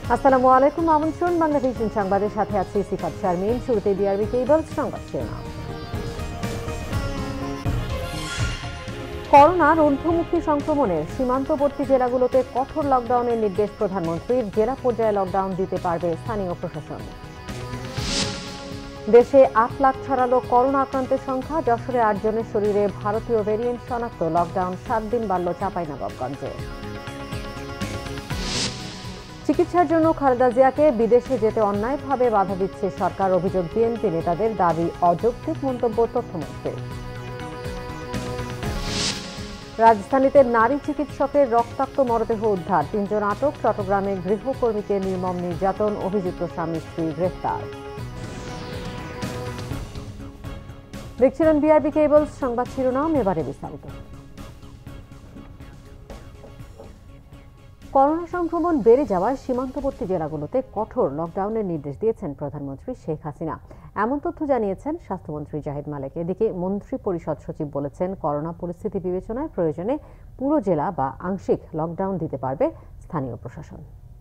আসসালামু আলাইকুম, আমন্ত্রণ বাংলাভিশন সংবাদের সাথে আছি সিফাত শারমিন। শুরুতে বিআরবি কেবলস সংবাদ শিরোনাম। করোনার ঊর্ধ্বমুখী সংক্রমণের সীমান্তবর্তী জেলাগুলোতে কঠোর লকডাউনের নির্দেশ প্রধানমন্ত্রীর। জেলা পর্যায়ে লকডাউন দিতে পারবে স্থানীয় প্রশাসন। দেশে ৮ লাখ ছাড়ালো করোনা আক্রান্তের সংখ্যা। যশোরে ৮ জনের শরীরে ভারতীয় ভ্যারিয়েন্ট শনাক্ত। লকডাউন ৭ দিন বাড়ল চাঁপাইনবাবগঞ্জে। চিকিৎসার জন্য খালেদা জিয়াকে বিদেশে যেতে অন্যায়ভাবে বাধা দিচ্ছে সরকার। অভিযোগ বিএনপি নেতাদের, দাবি অযৌক্তিক মন্তব্য তথ্যমন্ত্রীর। রাজধানীতে নারী চিকিৎসকের রক্তাক্ত মরদেহ উদ্ধার, ৩ জন আটক। চট্টগ্রামে গৃহকর্মীকে নির্মম নির্যাতন, অভিযুক্ত স্বামী স্ত্রী গ্রেফতার। দেখছিলেন বিআরবি কেবলস সংবাদ শিরোনাম, এবারে বিস্তারিত। করোনা সংক্রমণ বেড়ে যাওয়ায় সীমান্তবর্তী জেলাগুলোতে কঠোর লকডাউনের নির্দেশ দিয়েছেন প্রধানমন্ত্রী শেখ হাসিনা। এমন তথ্য জানিয়েছেন স্বাস্থ্যমন্ত্রী জাহিদ মালেক। এদিকে মন্ত্রী পরিষদ সচিব বলেছেন, করোনা পরিস্থিতি বিবেচনায় প্রয়োজনে পুরো জেলা বা আংশিক লকডাউন দিতে পারবে স্থানীয় প্রশাসন।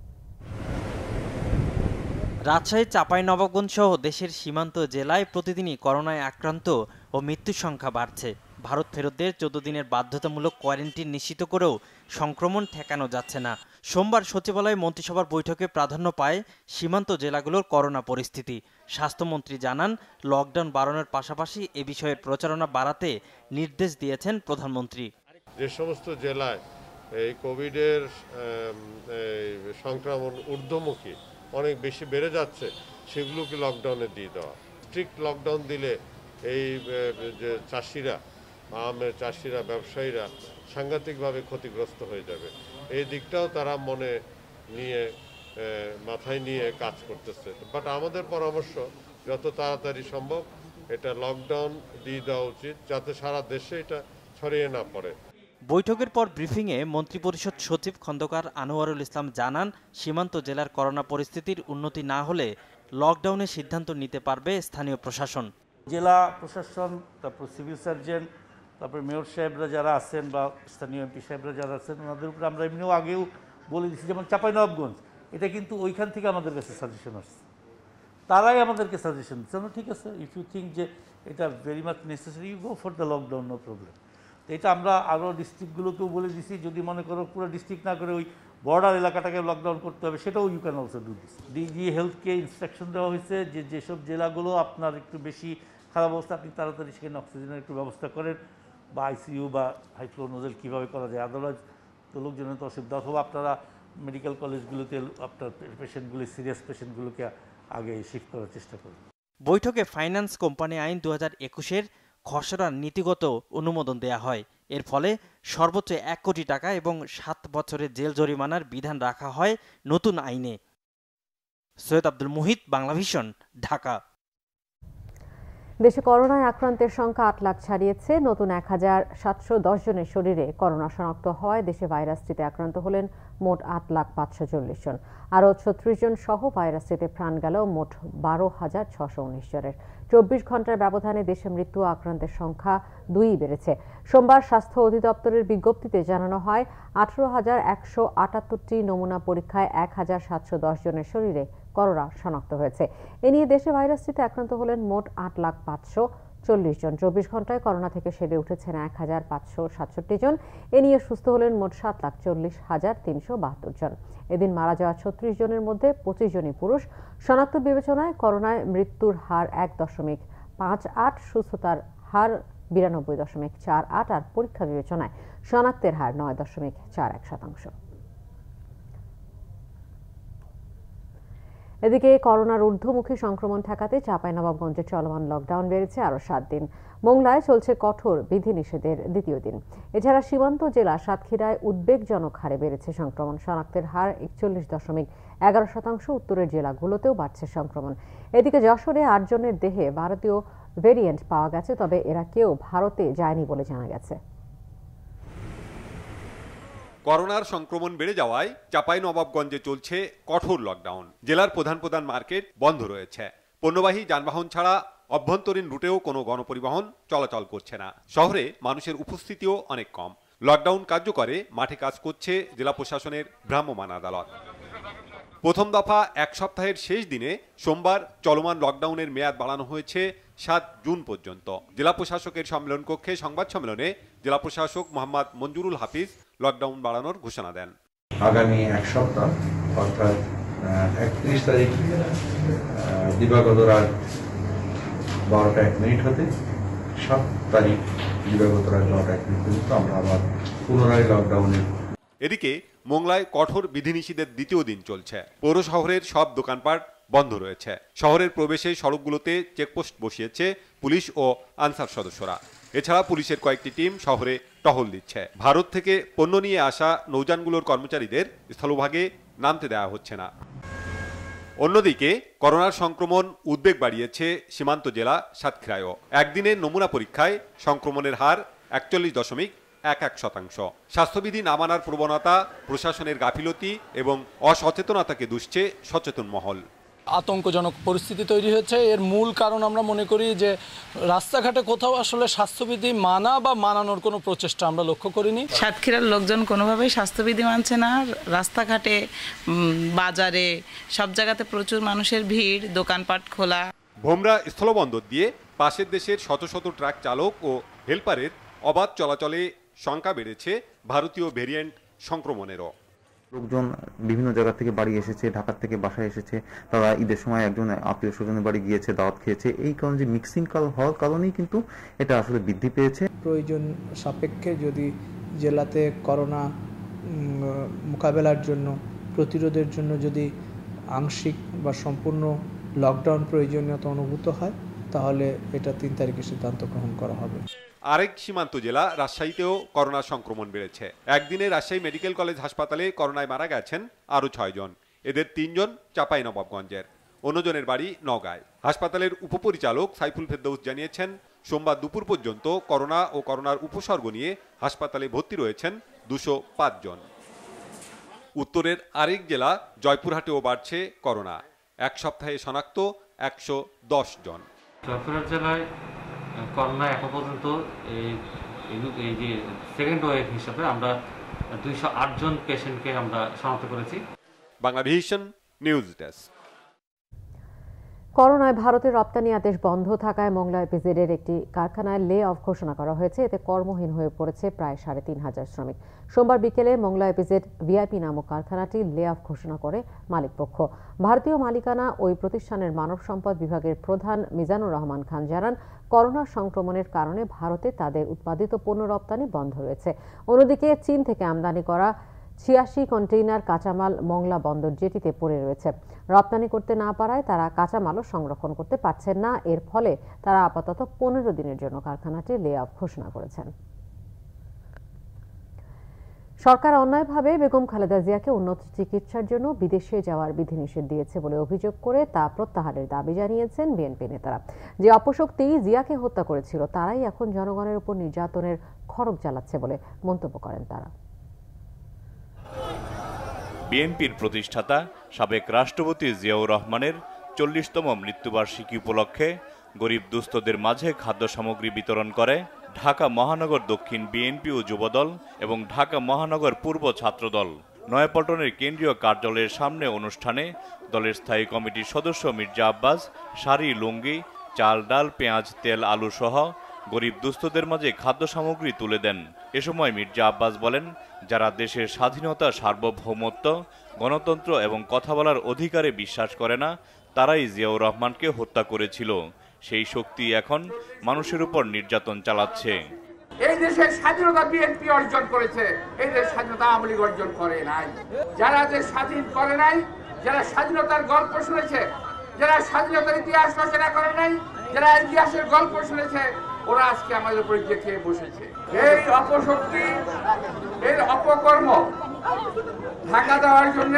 রাজশাহী, চাঁপাইনবাবগঞ্জ সহ দেশের সীমান্ত জেলায় প্রতিদিনই করোনায় আক্রান্ত ও মৃত্যুর সংখ্যা বাড়ছে। ভারত ফেরতদের 14 দিনের বাধ্যতামূলক কোয়ারেন্টিন নিশ্চিত করেও সংক্রমণ ঠেকানো যাচ্ছে না। সোমবার সচিবালয়ে মন্ত্রিসভার বৈঠকে প্রাধান্য পায় সীমান্ত জেলাগুলোর করোনা পরিস্থিতি। স্বাস্থ্যমন্ত্রী জানান, লকডাউন বাড়ানোর পাশাপাশি এ বিষয়ের প্রচারণা বাড়াতে নির্দেশ দিয়েছেন প্রধানমন্ত্রী। যে সমস্ত জেলায় এই কোভিডের সংক্রমণ ঊর্ধ্বমুখী অনেক বেশি বেড়ে যাচ্ছে, সেগুলোকে লকডাউনে দিয়ে দেওয়া। স্ট্রিক্ট লকডাউন দিলে এই যে চাষিরা, আমের চাষিরা, ব্যবসায়ীরা সাংঘাতিকভাবে ক্ষতিগ্রস্ত হয়ে যাবে। এই দিকটাও তারা মনে নিয়ে, মাথায় নিয়ে কাজ করতেছে। বাট আমাদের পরামর্শ, যত তাড়াতাড়ি সম্ভব এটা লকডাউন দিয়ে দেওয়া উচিত, যাতে সারা দেশে এটা ছড়িয়ে না পড়ে। বৈঠকের পর ব্রিফিংয়ে মন্ত্রিপরিষদ সচিব খন্দকার আনোয়ারুল ইসলাম জানান, সীমান্ত জেলার করোনা পরিস্থিতির উন্নতি না হলে লকডাউনের সিদ্ধান্ত নিতে পারবে স্থানীয় প্রশাসন। জেলা প্রশাসন, তারপর সিভিল সার্জন, তারপর মেয়র সাহেবরা যারা আছেন বা স্থানীয় এমপি সাহেবরা যারা আছেন, ওনাদের উপরে আমরা এমনিও আগেও বলে দিচ্ছি। যেমন চাঁপাইনবাবগঞ্জ, এটা কিন্তু ওইখান থেকে আমাদের কাছে সাজেশন আসছে, তারাই আমাদেরকে সাজেশন দিচ্ছে। ঠিক আছে, ইফ ইউ থিঙ্ক যে এটা very much necessary, you go for the lockdown, no problem. তো এটা আমরা আরও ডিস্ট্রিক্টগুলোকেও বলে দিছি, যদি মনে করো পুরো ডিস্ট্রিক্ট না করে ওই বর্ডার এলাকাটাকে লকডাউন করতে হবে, সেটাও you can also do this. DG হেলথকে ইনস্ট্রাকশন দেওয়া হয়েছে যে যেসব জেলাগুলো আপনার একটু বেশি খারাপ অবস্থা, আপনি তাড়াতাড়ি সেখানে অক্সিজেনের একটু ব্যবস্থা করেন, বা আইসিইউ বা হাইফ্লো নোজেল কীভাবে করা যায়। আদারওয়াইজ তো লোকজনের তো অসুবিধা। অথবা আপনারা মেডিকেল কলেজগুলোতে আপনার পেশেন্টগুলি, সিরিয়াস পেশেন্টগুলোকে আগে শিফট করার চেষ্টা করুন। বৈঠকে ফাইন্যান্স কোম্পানি আইন 2021-এর খসড়া নীতিগত অনুমোদন দেয়া হয়। এর ফলে সর্বোচ্চ 1 কোটি টাকা এবং 7 বছরের জেল জরিমানার বিধান রাখা হয় নতুন আইনে। সৈয়দ আব্দুল মুহিত, বাংলাভিশন, ঢাকা। দেশে করোনায় আক্রান্তের সংখ্যা 8 লাখ ছাড়িয়েছে। নতুন 1710 জনের শরীরে করোনা শনাক্ত হওয়ায় দেশে ভাইরাসটিতে আক্রান্ত হলেন মোট 8,540 জন। আরও 36 জন সহ ভাইরাসটিতে প্রাণ গেল মোট 12,619 জনের। 24 ঘন্টার ব্যবধানে দেশে মৃত্যু আক্রান্তের সংখ্যা 2 বেড়েছে। সোমবার স্বাস্থ্য অধিদপ্তরের বিজ্ঞপ্তিতে জানানো হয়, 18,178টি নমুনা পরীক্ষায় 1,710 জনের শরীরে করোনা শনাক্ত হয়েছে। এ নিয়ে দেশে ভাইরাসটিতে আক্রান্ত হলেন মোট 8,540 জন। 24 ঘন্টায় করোনা থেকে সেরে উঠেছেন 1,567 জন। এ নিয়ে সুস্থ হলেন মোট 7,40,372 জন। এদিন মারা যাওয়া 36 জনের মধ্যে 25 জনই পুরুষ। শনাক্ত বিবেচনায় করোনায় মৃত্যুর হার 1.58, সুস্থতার হার 92.48 আর পরীক্ষা বিবেচনায় শনাক্তের হার 9.41%। এদিকে করোনার ঊর্ধ্বমুখী সংক্রমণ ঠেকাতে চাঁপাইনবাবগঞ্জে চলমান লকডাউন বেড়েছে আরও 7 দিন। মোংলায় চলছে কঠোর বিধিনিষেধের দ্বিতীয় দিন। এছাড়া সীমান্ত জেলা সাতক্ষীরায় উদ্বেগজনক হারে বেড়েছে সংক্রমণ। শনাক্তের হার 41.11%। উত্তরের জেলাগুলোতেও বাড়ছে সংক্রমণ। এদিকে যশোরে 8 জনের দেহে ভারতীয় ভেরিয়েন্ট পাওয়া গেছে, তবে এরা কেউ ভারতে যায়নি বলে জানা গেছে। করোনার সংক্রমণ বেড়ে যাওয়ায় চাঁপাইনবাবগঞ্জে চলছে কঠোর লকডাউন। জেলার প্রধান প্রধান মার্কেট বন্ধ রয়েছে। পণ্যবাহী যানবাহন ছাড়া অভ্যন্তরীণ রুটেও কোনো গণপরিবহন চলাচল করছে না। শহরে মানুষের উপস্থিতিও অনেক কম। লকডাউন কার্যকরে মাঠে কাজ করছে জেলা প্রশাসনের ভ্রাম্যমাণ আদালত। প্রথম দফা এক সপ্তাহের শেষ দিনে সোমবার চলমান লকডাউনের মেয়াদ বাড়ানো হয়েছে 7 জুন পর্যন্ত। জেলা প্রশাসকের সম্মেলন কক্ষে সংবাদ সম্মেলনে জেলা প্রশাসক মোহাম্মদ মঞ্জুরুল হাফিজ লকডাউন বাড়ানোর ঘোষণা দেন। আগামী এক সপ্তাহ অর্থাৎ 31 তারিখ দিবাগত রাত 12টা 1 মিনিট হতে 7 তারিখ দিবাগত রাত 9টা 1 মিনিট পর্যন্ত আমরা আবার পুনরায় লকডাউনের। এদিকে মোংলায় কঠোর বিধিনিষেধের দ্বিতীয় দিন চলছে। পৌর শহরের সব দোকানপাট বন্ধ রয়েছে। শহরের প্রবেশে সড়কগুলোতে চেকপোস্ট বসিয়েছে পুলিশ ও আনসার সদস্যরা। এছাড়া পুলিশের কয়েকটি টিম শহরে টহল দিচ্ছে। ভারত থেকে পণ্য নিয়ে আসা নৌযানগুলোর কর্মচারীদের স্থলভাগে নামতে দেওয়া হচ্ছে না। অন্যদিকে করোনার সংক্রমণ উদ্বেগ বাড়িয়েছে সীমান্ত জেলা সাতক্ষীরায়ও। একদিনের নমুনা পরীক্ষায় সংক্রমণের হার 41.11%। স্বাস্থ্যবিধি না মানার প্রবণতা, প্রশাসনের গাফিলতি এবং অসচেতনতাকে দুষছে সচেতন মহল। আতঙ্কজনক পরিস্থিতি তৈরি হয়েছে। এর মূল কারণ আমরা মনে করি যে রাস্তাঘাটে কোথাও আসলে স্বাস্থ্যবিধি মানা বা মানানোর কোনো প্রচেষ্টা আমরা লক্ষ্য করিনি। সাতক্ষীরার লোকজন কোনোভাবেই স্বাস্থ্যবিধি মানছে না। রাস্তাঘাটে, বাজারে, সব জায়গাতে প্রচুর মানুষের ভিড়, দোকানপাট খোলা। ভোমরা স্থলবন্দর দিয়ে পাশের দেশের শত শত ট্রাক চালক ও হেলপারের অবাধ চলাচলে শঙ্কা বেড়েছে ভারতীয় ভেরিয়েন্ট সংক্রমণেরও। লোকজন বিভিন্ন জায়গা থেকে বাড়ি এসেছে, ঢাকা থেকে বাসায় এসেছে, তারা ঈদের সময় একজন আত্মীয় স্বজনের বাড়ি গিয়েছে, দাওয়াত খেয়েছে। এই কারণে যে মিক্সিং হওয়ার কারণেই কিন্তু এটা আসলে বৃদ্ধি পেয়েছে। প্রয়োজন সাপেক্ষে যদি জেলাতে করোনা মোকাবেলার জন্য, প্রতিরোধের জন্য যদি আংশিক বা সম্পূর্ণ লকডাউন প্রয়োজনীয়তা অনুভূত হয়, তাহলে এটা 3 তারিখে সিদ্ধান্ত গ্রহণ করা হবে। আরেক সীমান্ত জেলা রাজশাহীতেও করোনা সংক্রমণ বেড়েছে। একদিনে রাজশাহী মেডিকেল কলেজ হাসপাতালে করোনায় মারা গেছেন আরও 6 জন। এদের 3 জন চাঁপাইনবাবগঞ্জের, অন্যজনের বাড়ি নওগাঁয়। হাসপাতালের উপপরিচালক সাইফুল ফেরদৌস জানিয়েছেন, সোমবার দুপুর পর্যন্ত করোনা ও করোনার উপসর্গ নিয়ে হাসপাতালে ভর্তি রয়েছেন 205 জন। উত্তরের আরেক জেলা জয়পুরহাটেও বাড়ছে করোনা। এক সপ্তাহে শনাক্ত 110 জন। জয়পুরহাট জেলায় করোনা এখন পর্যন্ত এই যে সেকেন্ড ওয়েভ হিসাবে আমরা 208 জন পেশেন্টকে আমরা শনাক্ত করেছি। Banglavision news desk. করোনায় ভারতের রপ্তানি আদেশ বন্ধ থাকায় মোংলা ইপিজেডের একটি কারখানায় লে অফ ঘোষণা করা হয়েছে। এতে কর্মহীন হয়ে পড়েছে প্রায় 3,500 শ্রমিক। সোমবার বিকেলে মোংলা ইপিজেড ভিআইপি নামক কারখানাটি লে অফ ঘোষণা করে মালিকপক্ষ। ভারতীয় মালিকানা ওই প্রতিষ্ঠানের মানব সম্পদ বিভাগের প্রধান মিজানুর রহমান খান জানান, করোনা সংক্রমণের কারণে ভারতে তাদের উৎপাদিত পণ্য রপ্তানি বন্ধ রয়েছে। অন্যদিকে চীন থেকে আমদানি করা 86 কন্টেইনার কাঁচামাল মোংলা বন্দর জেটিতে পড়ে রয়েছে। রপ্তানি করতে না পারায় তারা কাঁচামালও সংরক্ষণ করতে পারছেন না। এর ফলে তারা আপাতত 15 দিনের জন্য কারখানাটি লে অফ ঘোষণা করেছেন। সরকার অন্যায়ভাবে বেগম খালেদা জিয়াকে উন্নত চিকিৎসার জন্য বিদেশে যাওয়ার বিধিনিষেধ দিয়েছে বলে অভিযোগ করে তা প্রত্যাহারের দাবি জানিয়েছেন বিএনপি নেতারা। যে অপশক্তি জিয়াকে হত্যা করেছিল তারাই এখন জনগণের উপর নির্যাতনের খড়গ জ্বালাচ্ছে বলে মন্তব্য করেন তারা। বিএনপির প্রতিষ্ঠাতা সাবেক রাষ্ট্রপতি জিয়াউর রহমানের 40তম মৃত্যুবার্ষিকী উপলক্ষে গরিব দুস্থদের মাঝে খাদ্য সামগ্রী বিতরণ করে ঢাকা মহানগর দক্ষিণ বিএনপি ও যুবদল এবং ঢাকা মহানগর পূর্ব ছাত্রদল। নয়াপল্টনের কেন্দ্রীয় কার্যালয়ের সামনে অনুষ্ঠানে দলের স্থায়ী কমিটির সদস্য মির্জা আব্বাস শাড়ি, লুঙ্গি, চাল, ডাল, পেঁয়াজ, তেল, আলু সহ গরিব দুস্থদের মাঝে খাদ্য সামগ্রী তুলে দেন। এ সময় মির্জা আব্বাস বলেন, যারা দেশের স্বাধীনতা, সার্বভৌমত্ব, গণতন্ত্র এবং কথা বলার অধিকারে বিশ্বাস করে না, তারাই জিয়াউর রহমানকে হত্যা করেছিল। সেই শক্তি এখন মানুষের উপর নির্যাতন চালাচ্ছে। এই দেশের স্বাধীনতা বিএনপি অর্জন করেছে, এই দেশের স্বাধীনতা আওয়ামী লীগ অর্জন করে নাই। যারা দেশ স্বাধীন করে নাই, যারা স্বাধীনতার গল্প শুনেছে, যারা স্বাধীনতার ইতিহাস রচনা করে নাই, যারা ইতিহাসের গল্প শুনেছে, ওরা আজকে আমাদের উপরে জেঁকে বসেছে। এই অপশক্তি, এর অপকর্ম ঢাকা দেওয়ার জন্য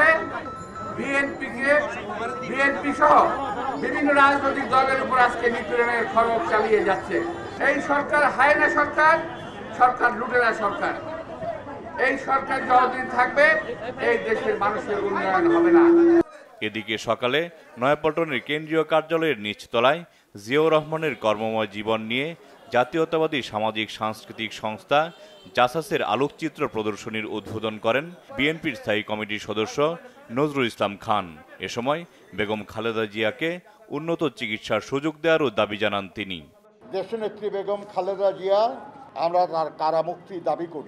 বিএনপি সহ বিভিন্ন রাজনৈতিক দলের উপর আজকে নিপীড়নের খড়গ চালিয়ে যাচ্ছে। এই সরকার হায়না সরকার, সরকার লুটেরা সরকার। এই সরকার যতদিন থাকবে এই দেশের মানুষের উন্নয়ন হবে না। এদিকে সকালে নয়াপল্টনের কেন্দ্রীয় কার্যালয়ের নিচতলায় জিয়াউর রহমানের কর্মময় জীবন নিয়ে জাতীয়তাবাদী সামাজিক সাংস্কৃতিক সংস্থা জাসাসের আলোকচিত্র প্রদর্শনীর উদ্বোধন করেন বিএনপির স্থায়ী কমিটির সদস্য নজরুল ইসলাম খান। এ সময় বেগম খালেদা জিয়াকে উন্নত চিকিৎসার সুযোগ দেওয়ারও দাবি জানান তিনি। দেশনেত্রী বেগম খালেদা জিয়া, আমরা তার কারামুক্তি দাবি করি।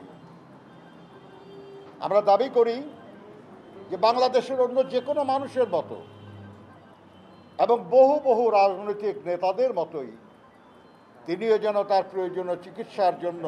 আমরা দাবি করি যে বাংলাদেশের অন্য যে কোনো মানুষের মতো এবং বহু বহু রাজনৈতিক নেতাদের মতোই তিনিও যেন তার প্রয়োজনীয় চিকিৎসার জন্য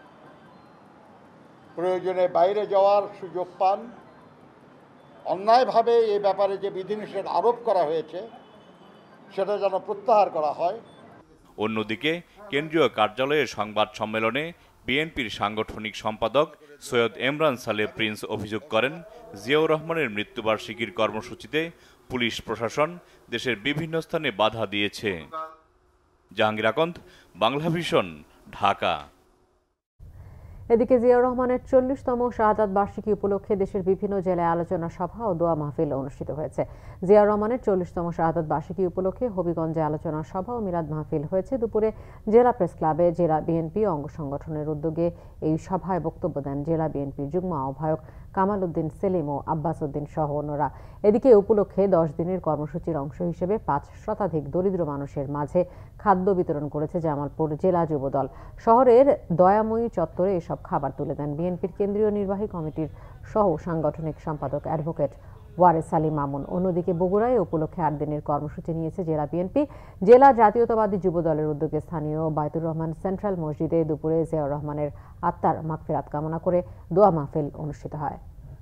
প্রয়োজনে বাইরে যাওয়ার সুযোগ পান। অন্যায়ভাবে এই ব্যাপারে যে বিধিনিষেধ আরোপ করা হয়েছে সেটা যেন প্রত্যাহার করা হয়। অন্যদিকে কেন্দ্রীয় কার্যালয়ের সংবাদ সম্মেলনে বিএনপির সাংগঠনিক সম্পাদক সৈয়দ এমরান সালেহ প্রিন্স অভিযোগ করেন, জিয়াউর রহমানের মৃত্যুবার্ষিকীর কর্মসূচিতে পুলিশ প্রশাসন দেশের বিভিন্ন স্থানে বাধা দিয়েছে। জাহাঙ্গীর আকন্দ, বাংলাভিশন, ঢাকা। এদিকে জিয়াউর রহমানের 40তম শাহাদাত বার্ষিকী উপলক্ষে দেশের বিভিন্ন জেলায় আলোচনা সভা ও দোয়া মাহফিল অনুষ্ঠিত হয়েছে। জিয়াউর রহমানের 40তম শাহাদাত বার্ষিকী উপলক্ষে হবিগঞ্জে আলোচনা সভা ও মিলাদ মাহফিল হয়েছে। দুপুরে জেলা প্রেস ক্লাবে জেলা বিএনপি অঙ্গ সংগঠনের উদ্যোগে এই সভায় বক্তব্য দেন জেলা বিএনপির যুগ্ম আহ্বায়ক কামাল উদ্দিন সেলিম ও আব্বাস উদ্দিন সহ অন্যরা। এদিকে উপলক্ষে 10 দিনের কর্মসূচির অংশ হিসেবে 5 শতাধিক দরিদ্র মানুষের মাঝে খাদ্য বিতরণ করেছে জামালপুর জেলা যুবদল। শহরের দয়াময়ী চত্বরে এসব খাবার তুলে দেন বিএনপির কেন্দ্রীয় নির্বাহী কমিটির সহ সাংগঠনিক সম্পাদক অ্যাডভোকেট ওয়ারেস আলী মামুন। অন্যদিকে বগুড়ায় উপলক্ষে 8 দিনের কর্মসূচি নিয়েছে জেলা বিএনপি। জেলা জাতীয়তাবাদী যুবদলের উদ্যোগে স্থানীয় বাইতুর রহমান সেন্ট্রাল মসজিদে দুপুরে জিয়াউর রহমানের আত্মার মাগফিরাত কামনা করে দোয়া মাহফিল অনুষ্ঠিত হয়।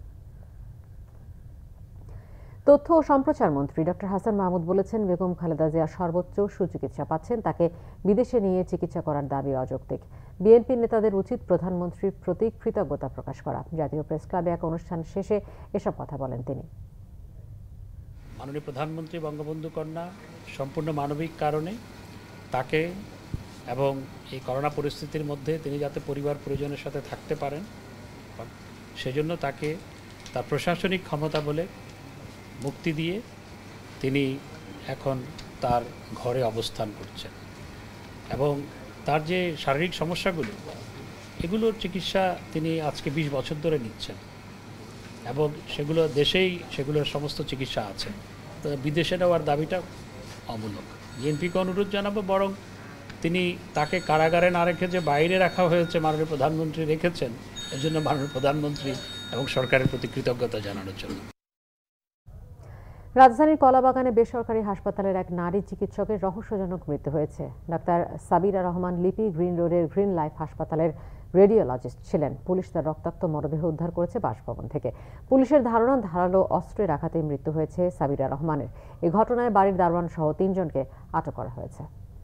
তথ্য ও সম্প্রচার মন্ত্রী ডক্টর হাসান মাহমুদ বলেছেন, বেগম খালেদা জিয়া সর্বোচ্চ সুচিকিৎসা পাচ্ছেন, তাকে বিদেশে নিয়ে চিকিৎসা করার দাবি অযৌক্তিক। বিএনপি নেতাদের উচিত প্রধানমন্ত্রীর প্রতি কৃতজ্ঞতা প্রকাশ করা। জাতীয় প্রেস ক্লাবে এক অনুষ্ঠান শেষে এসব কথা বলেন তিনি। মাননীয় প্রধানমন্ত্রী বঙ্গবন্ধু কন্যা সম্পূর্ণ মানবিক কারণে তাকে এবং এই করোনা পরিস্থিতির মধ্যে তিনি যাতে পরিবার পরিজনের সাথে থাকতে পারেন সেজন্য তাকে তার প্রশাসনিক ক্ষমতা বলে মুক্তি দিয়ে তিনি এখন তার ঘরে অবস্থান করছেন এবং তার যে শারীরিক সমস্যাগুলো এগুলোর চিকিৎসা তিনি আজকে 20 বছর ধরে নিচ্ছেন এবং সেগুলো দেশেই সেগুলোর সমস্ত চিকিৎসা আছে। তো বিদেশে নেওয়ার দাবিটা অমূলক। বিএনপিকে অনুরোধ জানাবো বরং তিনি তাকে কারাগারে না রেখে যে বাইরে রাখা হয়েছে মাননীয় প্রধানমন্ত্রী রেখেছেন, এর জন্য মাননীয় প্রধানমন্ত্রী এবং সরকারের প্রতি কৃতজ্ঞতা জানানোর জন্য। রাজধানীর কলাবাগানে বেসরকারি হাসপাতালের এক নারী চিকিৎসকের রহস্যজনক মৃত্যু হয়েছে। ডাক্তার সাবিরা রহমান লিপি গ্রিন রোডের গ্রিন লাইফ হাসপাতালের রেডিওলজিস্ট ছিলেন। পুলিশ তার রক্তাক্ত মরদেহ উদ্ধার করেছে বাসভবন থেকে। পুলিশের ধারণা, ধারালো অস্ত্রের আঘাতে মৃত্যু হয়েছে সাবিরা রহমানের। এই ঘটনায় বাড়ির দারোয়ান সহ 3 জনকে আটক করা হয়েছে।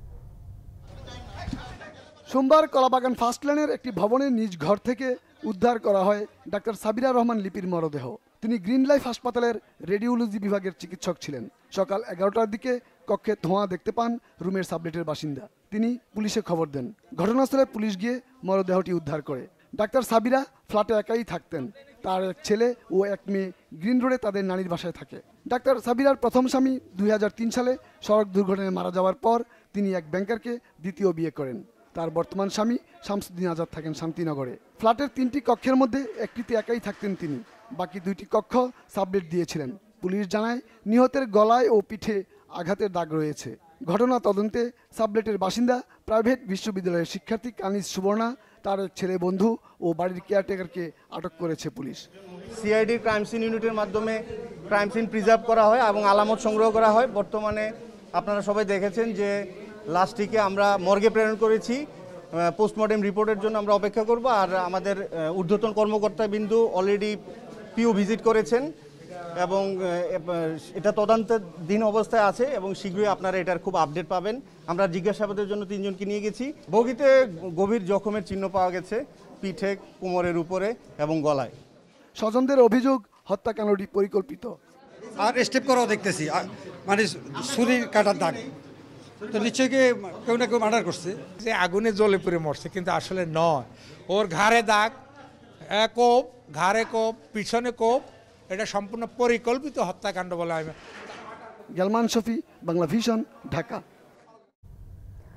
সোমবার কলাবাগান ফার্স্ট লেনের একটি ভবনের নিজ ঘর থেকে উদ্ধার করা হয় ডাক্তার সাবিরা রহমান লিপির মরদেহ। তিনি গ্রিন লাইফ হাসপাতালের রেডিওলজি বিভাগের চিকিৎসক ছিলেন। সকাল 11টার দিকে কক্ষে ধোঁয়া দেখতে পান রুমের সাবলেটের বাসিন্দা। তিনি পুলিশে খবর দেন। ঘটনাস্থলে পুলিশ গিয়ে মরদেহটি উদ্ধার করে। ডাক্তার সাবিরা ফ্ল্যাটে একাই থাকতেন। তার এক ছেলে ও এক মেয়ে গ্রিন রোডে তাদের নানির বাসায় থাকে। ডাক্তার সাবিরার প্রথম স্বামী 2003 সালে সড়ক দুর্ঘটনায় মারা যাওয়ার পর তিনি এক ব্যাংকারকে দ্বিতীয় বিয়ে করেন। তার বর্তমান স্বামী শামসুদ্দিন আজাদ থাকেন শান্তিনগরে। ফ্ল্যাটের 3টি কক্ষের মধ্যে একটিতে একাই থাকতেন তিনি। বাকি 2টি কক্ষ সাবলেট দিয়েছিলেন। পুলিশ জানায় নিহতের গলায় ও পিঠে আঘাতের দাগ রয়েছে। ঘটনা তদন্তে সাবলেটের বাসিন্দা প্রাইভেট বিশ্ববিদ্যালয়ের শিক্ষার্থী কানিজ সুবর্ণা, তার এক ছেলে বন্ধু ও বাড়ির কেয়ারটেকারকে আটক করেছে পুলিশ। সিআইডি ক্রাইম সিন ইউনিটের মাধ্যমে ক্রাইম সিন প্রিজার্ভ করা হয় এবং আলামত সংগ্রহ করা হয়। বর্তমানে আপনারা সবাই দেখেছেন যে লাস্টটিকে আমরা মর্গে প্রেরণ করেছি। পোস্টমর্টেম রিপোর্টের জন্য আমরা অপেক্ষা করব। আর আমাদের ঊর্ধ্বতন কর্মকর্তা বিন্দু অলরেডি পিও ভিজিট করেছেন এবং এটা তদন্তাধীন অবস্থায় আছে এবং শীঘ্রই আপনারা এটার খুব আপডেট পাবেন। আমরা জিজ্ঞাসাবাদের জন্য 3 জনকে নিয়ে গেছি। বগিতে গভীর জখমের চিহ্ন পাওয়া গেছে পিঠে, কোমরের উপরে এবং গলায়। স্বজনদের অভিযোগ হত্যাকাণ্ডটি পরিকল্পিত। আর স্টেপ করাও দেখতেছি, মানে ছুরি কাটার দাগ, তো নিশ্চয়ই কেউ না কেউ মার্ডার করছে। যে আগুনে জ্বলে পুড়ে মরছে, কিন্তু আসলে নয়। ওর ঘাড়ে দাগ, কোপ, ঘাড়ে কোপ, পিছনে কোপ, এটা সম্পূর্ণ পরিকল্পিত হত্যাকাণ্ড বলে আমি। গেলমান শফি, বাংলা ভিশন, ঢাকা।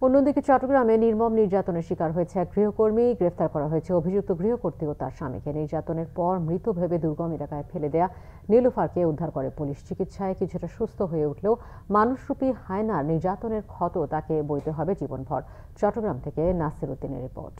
অন্যদিকে চট্টগ্রামে নির্মম নির্যাতনের শিকার হয়েছে এক গৃহকর্মী। গ্রেফতার করা হয়েছে অভিযুক্ত গৃহকর্ত্রী ও তার স্বামীকে। নির্যাতনের পর মৃত ভেবে দুর্গম এলাকায় ফেলে দেয়া নীলুফারকে উদ্ধার করে পুলিশ। চিকিৎসায় কিছুটা সুস্থ হয়ে উঠলেও মানুষরূপী হায়নার নির্যাতনের ক্ষত তাকে বইতে হবে জীবনভর। চট্টগ্রাম থেকে নাসির উদ্দিনের রিপোর্ট।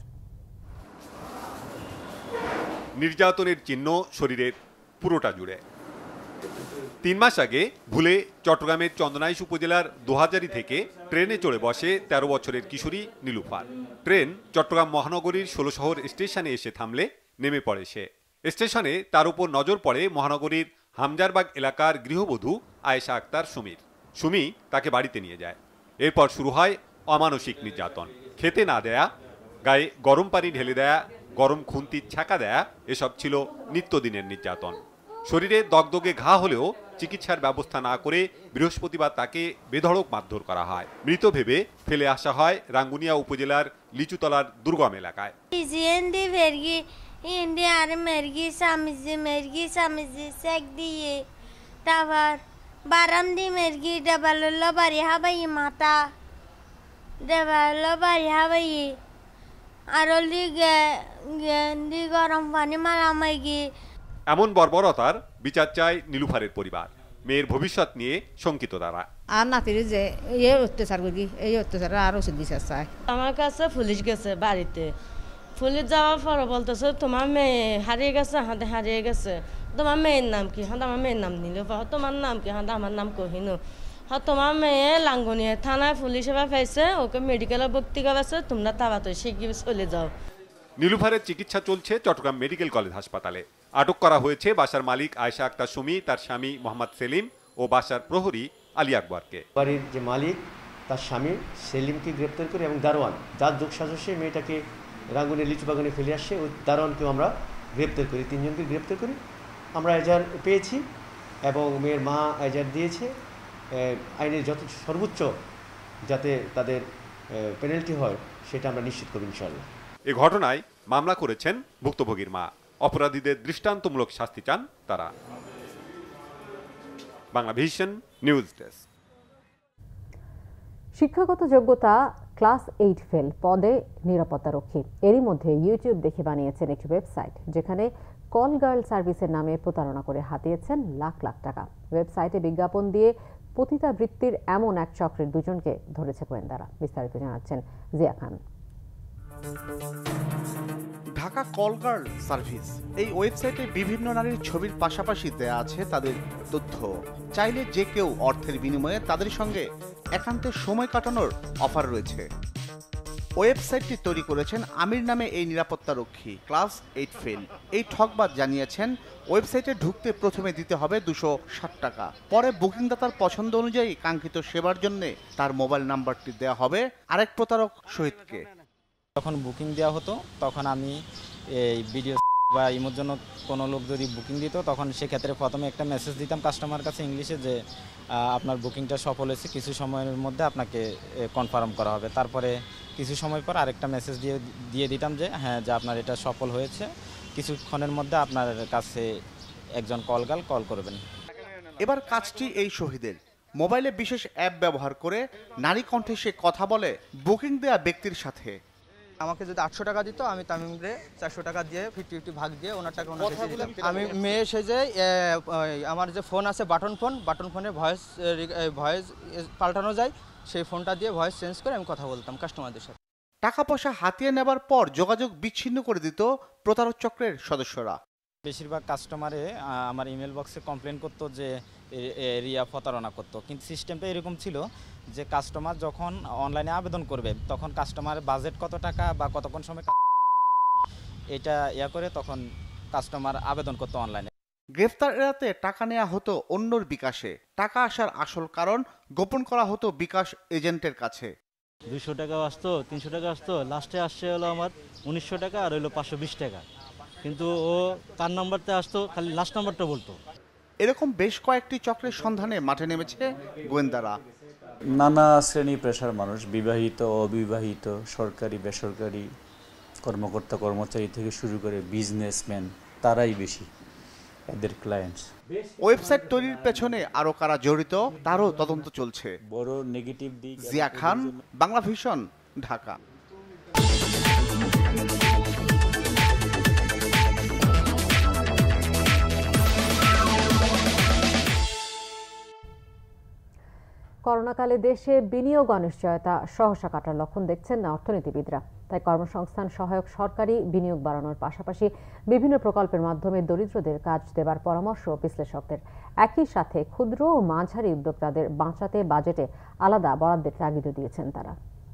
নির্যাতনের চিহ্ন শরীরের পুরোটা জুড়ে। 3 মাস আগে ভুলে চট্টগ্রামের চন্দনাইশ উপজেলার দোহাজারি থেকে ট্রেনে চড়ে বসে 13 বছরের কিশোরী নীলুফার। ট্রেন চট্টগ্রাম মহানগরীর 16 শহর স্টেশনে এসে থামলে নেমে পড়ে সে। স্টেশনে তার উপর নজর পড়ে মহানগরীর হামজারবাগ এলাকার গৃহবধূ আয়েশা আক্তার সুমির। সুমি তাকে বাড়িতে নিয়ে যায়। এরপর শুরু হয় অমানসিক নির্যাতন। খেতে না দেয়া, গায়ে গরম পানি ঢেলে দেয়া, গরম খুন্তির ছ্যাঁকা দেয়া, এসব ছিল নিত্যদিনের নির্যাতন। শরীরে দগদগে ঘা হলেও চিকিৎসার ব্যবস্থা না করে বৃহস্পতিবার তাকে বেধড়ক মারধর করা হয়। মৃত ভেবে ফেলে আসা হয় রাঙ্গুনিয়া উপজেলার লিচুতলার দুর্গম এলাকায়। এমন বর্বরতার বিচার চায় নীলুফারের পরিবার। মেয়ের ভবিষ্যৎ নিয়ে শঙ্কিত তারা। আর নাতির যে অত্যাচার করি, এই অত্যাচার আরো বিচার চায়। আমার কাছে পুলিশ গেছে বাড়িতে, পুলিশ যাওয়ার পর বলতেছে তোমার মেয়ে হারিয়ে গেছে, হাতে হারিয়ে গেছে। তোমার মেয়ের নাম কি? হাতে আমার মেয়ের নাম নিল। তোমার নাম কি? হাতে আমার নাম কহিনু। তোমার মেয়ে লাঙ্গনিয়া থানায় পুলিশ এবার পাইছে, ওকে মেডিকেলে ভর্তি করেছে, তোমরা তাড়াতাড়ি শিগগির চলে যাও। নীলুফারের চিকিৎসা চলছে চট্টগ্রাম মেডিকেল কলেজ হাসপাতালে। আটক করা হয়েছে বাসার মালিক আয়েশা আক্তার সুমি, তার স্বামী মোহাম্মদ সেলিম ও বাসার প্রহরী আলী আকবরকে। বাড়ির যে মালিক তার স্বামী সেলিমকে গ্রেপ্তার করে এবং দারোয়ান যার যোগসাজশে মেয়েটাকে রাঙ্গুনিয়া লিচু বাগানে ফেলে আসছে, ওই দারোয়ানকেও আমরা গ্রেপ্তার করি। 3 জনকে গ্রেপ্তার করি। আমরা এজার পেয়েছি এবং মেয়ের মা এজার দিয়েছে। আইনের যত সর্বোচ্চ যাতে তাদের পেনাল্টি হয় সেটা আমরা নিশ্চিত করব ইনশাআল্লাহ। এ ঘটনায় মামলা করেছেন ভুক্তভোগীর মা। অপরাধীদের দৃষ্টান্তমূলক শাস্তি চান তারা। Bangla Vision news desk. শিক্ষাগত যোগ্যতা ক্লাস 8 ফেল, পদে নিরাপত্তারক্ষী। এরই মধ্যে ইউটিউব দেখে বানিয়েছেন একটি ওয়েবসাইট, যেখানে কল গার্ল সার্ভিসের নামে প্রতারণা করে হাতিয়েছেন লাখ লাখ টাকা। ওয়েবসাইটে বিজ্ঞাপন দিয়ে পতিতাবৃত্তির এমন এক চক্রের 2 জনকে ধরেছে গোয়েন্দারা। বিস্তারিত জানাচ্ছেন Zia Khan. Dhaka call girl service, এই ওয়েবসাইটে বিভিন্ন নারীর ছবির পাশাপাশি দেয়া আছে তাদের তথ্য। চাইলে যে কেউ অর্থের বিনিময়ে তাদের সঙ্গে একান্তে সময় কাটানোর অফার রয়েছে। ওয়েবসাইটটি তৈরি করেছেন আমির নামে এই নিরাপত্তারক্ষী, ক্লাস 8 ফেল। এই ঠকবাজ জানিয়েছেন ওয়েবসাইটে ঢুকতে প্রথমে দিতে হবে 260 টাকা। পরে বুকিংদাতার পছন্দ অনুযায়ী কাঙ্ক্ষিত সেবার জন্য তার মোবাইল নাম্বারটি দেওয়া হবে আরেক প্রতারক শহীদকে। যখন বুকিং দেওয়া হতো তখন আমি এই ভিডিও বা ইমোর জন্য কোনো লোক যদি বুকিং দিত, তখন সেক্ষেত্রে প্রথমে একটা মেসেজ দিতাম কাস্টমার কাছে ইংলিশে যে আপনার বুকিংটা সফল হয়েছে, কিছু সময়ের মধ্যে আপনাকে কনফার্ম করা হবে। তারপরে কিছু সময় পর আরেকটা মেসেজ দিয়ে দিতাম যে হ্যাঁ, যে আপনার এটা সফল হয়েছে, কিছুক্ষণের মধ্যে আপনার কাছে একজন কল করবেন। এবার কাজটি এই শহীদের। মোবাইলে বিশেষ অ্যাপ ব্যবহার করে নারী কণ্ঠে সে কথা বলে বুকিং দেয়া ব্যক্তির সাথে। আমাকে যদি 800 টাকা দিত, আমি তামিমরে 400 টাকা দিয়ে 50-50 ভাগ দিয়ে ওনার টাকা ওনার কাছে দিতাম। আমি মেয়ে সেজে আমার যে ফোন আছে বাটন ফোনে ভয়েস পাল্টানো যায়, সেই ফোনটা দিয়ে ভয়েস চেঞ্জ করে আমি কথা বলতাম কাস্টমারদের সাথে। টাকা পয়সা হাতিয়ে নেবার পর যোগাযোগ বিচ্ছিন্ন করে দিত প্রতারক চক্রের সদস্যরা। বেশিরভাগ কাস্টমারে আমার ইমেল বক্সে কমপ্লেন করতো যে রিয়া প্রতারণা করতো, কিন্তু সিস্টেমটা এরকম ছিল যে কাস্টমার যখন অনলাইনে আবেদন করবে তখন কাস্টমার বাজেট কত টাকা বা কতক্ষণ সময় এটা করে তখন কাস্টমার আবেদন করতো অনলাইনে। গ্রেফতার এড়াতে টাকা নেওয়া হতো অন্যর বিকাশে। টাকা আসার আসল কারণ গোপন করা হতো বিকাশ এজেন্টের কাছে। 200 টাকা আসতো, 300 টাকা আসতো, লাস্টে আসছে হলো আমার 1900 টাকা আর হলো 520 টাকা। কিন্তু ও তার নাম্বারতে আসতো, খালি লাস্ট নাম্বারটা বলতো। এরকম বেশ কয়েকটি চক্রের সন্ধানে মাঠে নেমেছে গোয়েন্দারা। নানা শ্রেণী পেশার মানুষ, বিবাহিত অবিবাহিত, সরকারি বেসরকারি, কর্মকর্তা কর্মচারী থেকে শুরু করে বিজনেসম্যান, তারাই বেশি এদের ক্লায়েন্টস। ওয়েবসাইট তৈরির পেছনে আরও কারা জড়িত তারও তদন্ত চলছে। বড় নেগেটিভ দিক। জিয়া খান, বাংলা ভিশন, ঢাকা। করোনাকালে দেশে বিনিয়োগ অনিশ্চয়তা সহসা কাটার লক্ষণ দেখছেন না অর্থনীতিবিদরা। তাই কর্মসংস্থান সহায়ক সরকারি বিনিয়োগ বাড়ানোর পাশাপাশি বিভিন্ন প্রকল্পের মাধ্যমে দরিদ্রদের কাজ দেবার পরামর্শ বিশ্লেষকদের। একই সাথে ক্ষুদ্র ও মাঝারি উদ্যোক্তাদের বাঁচাতে বাজেটে আলাদা বরাদ্দের তাগিদও দিয়েছেন তারা।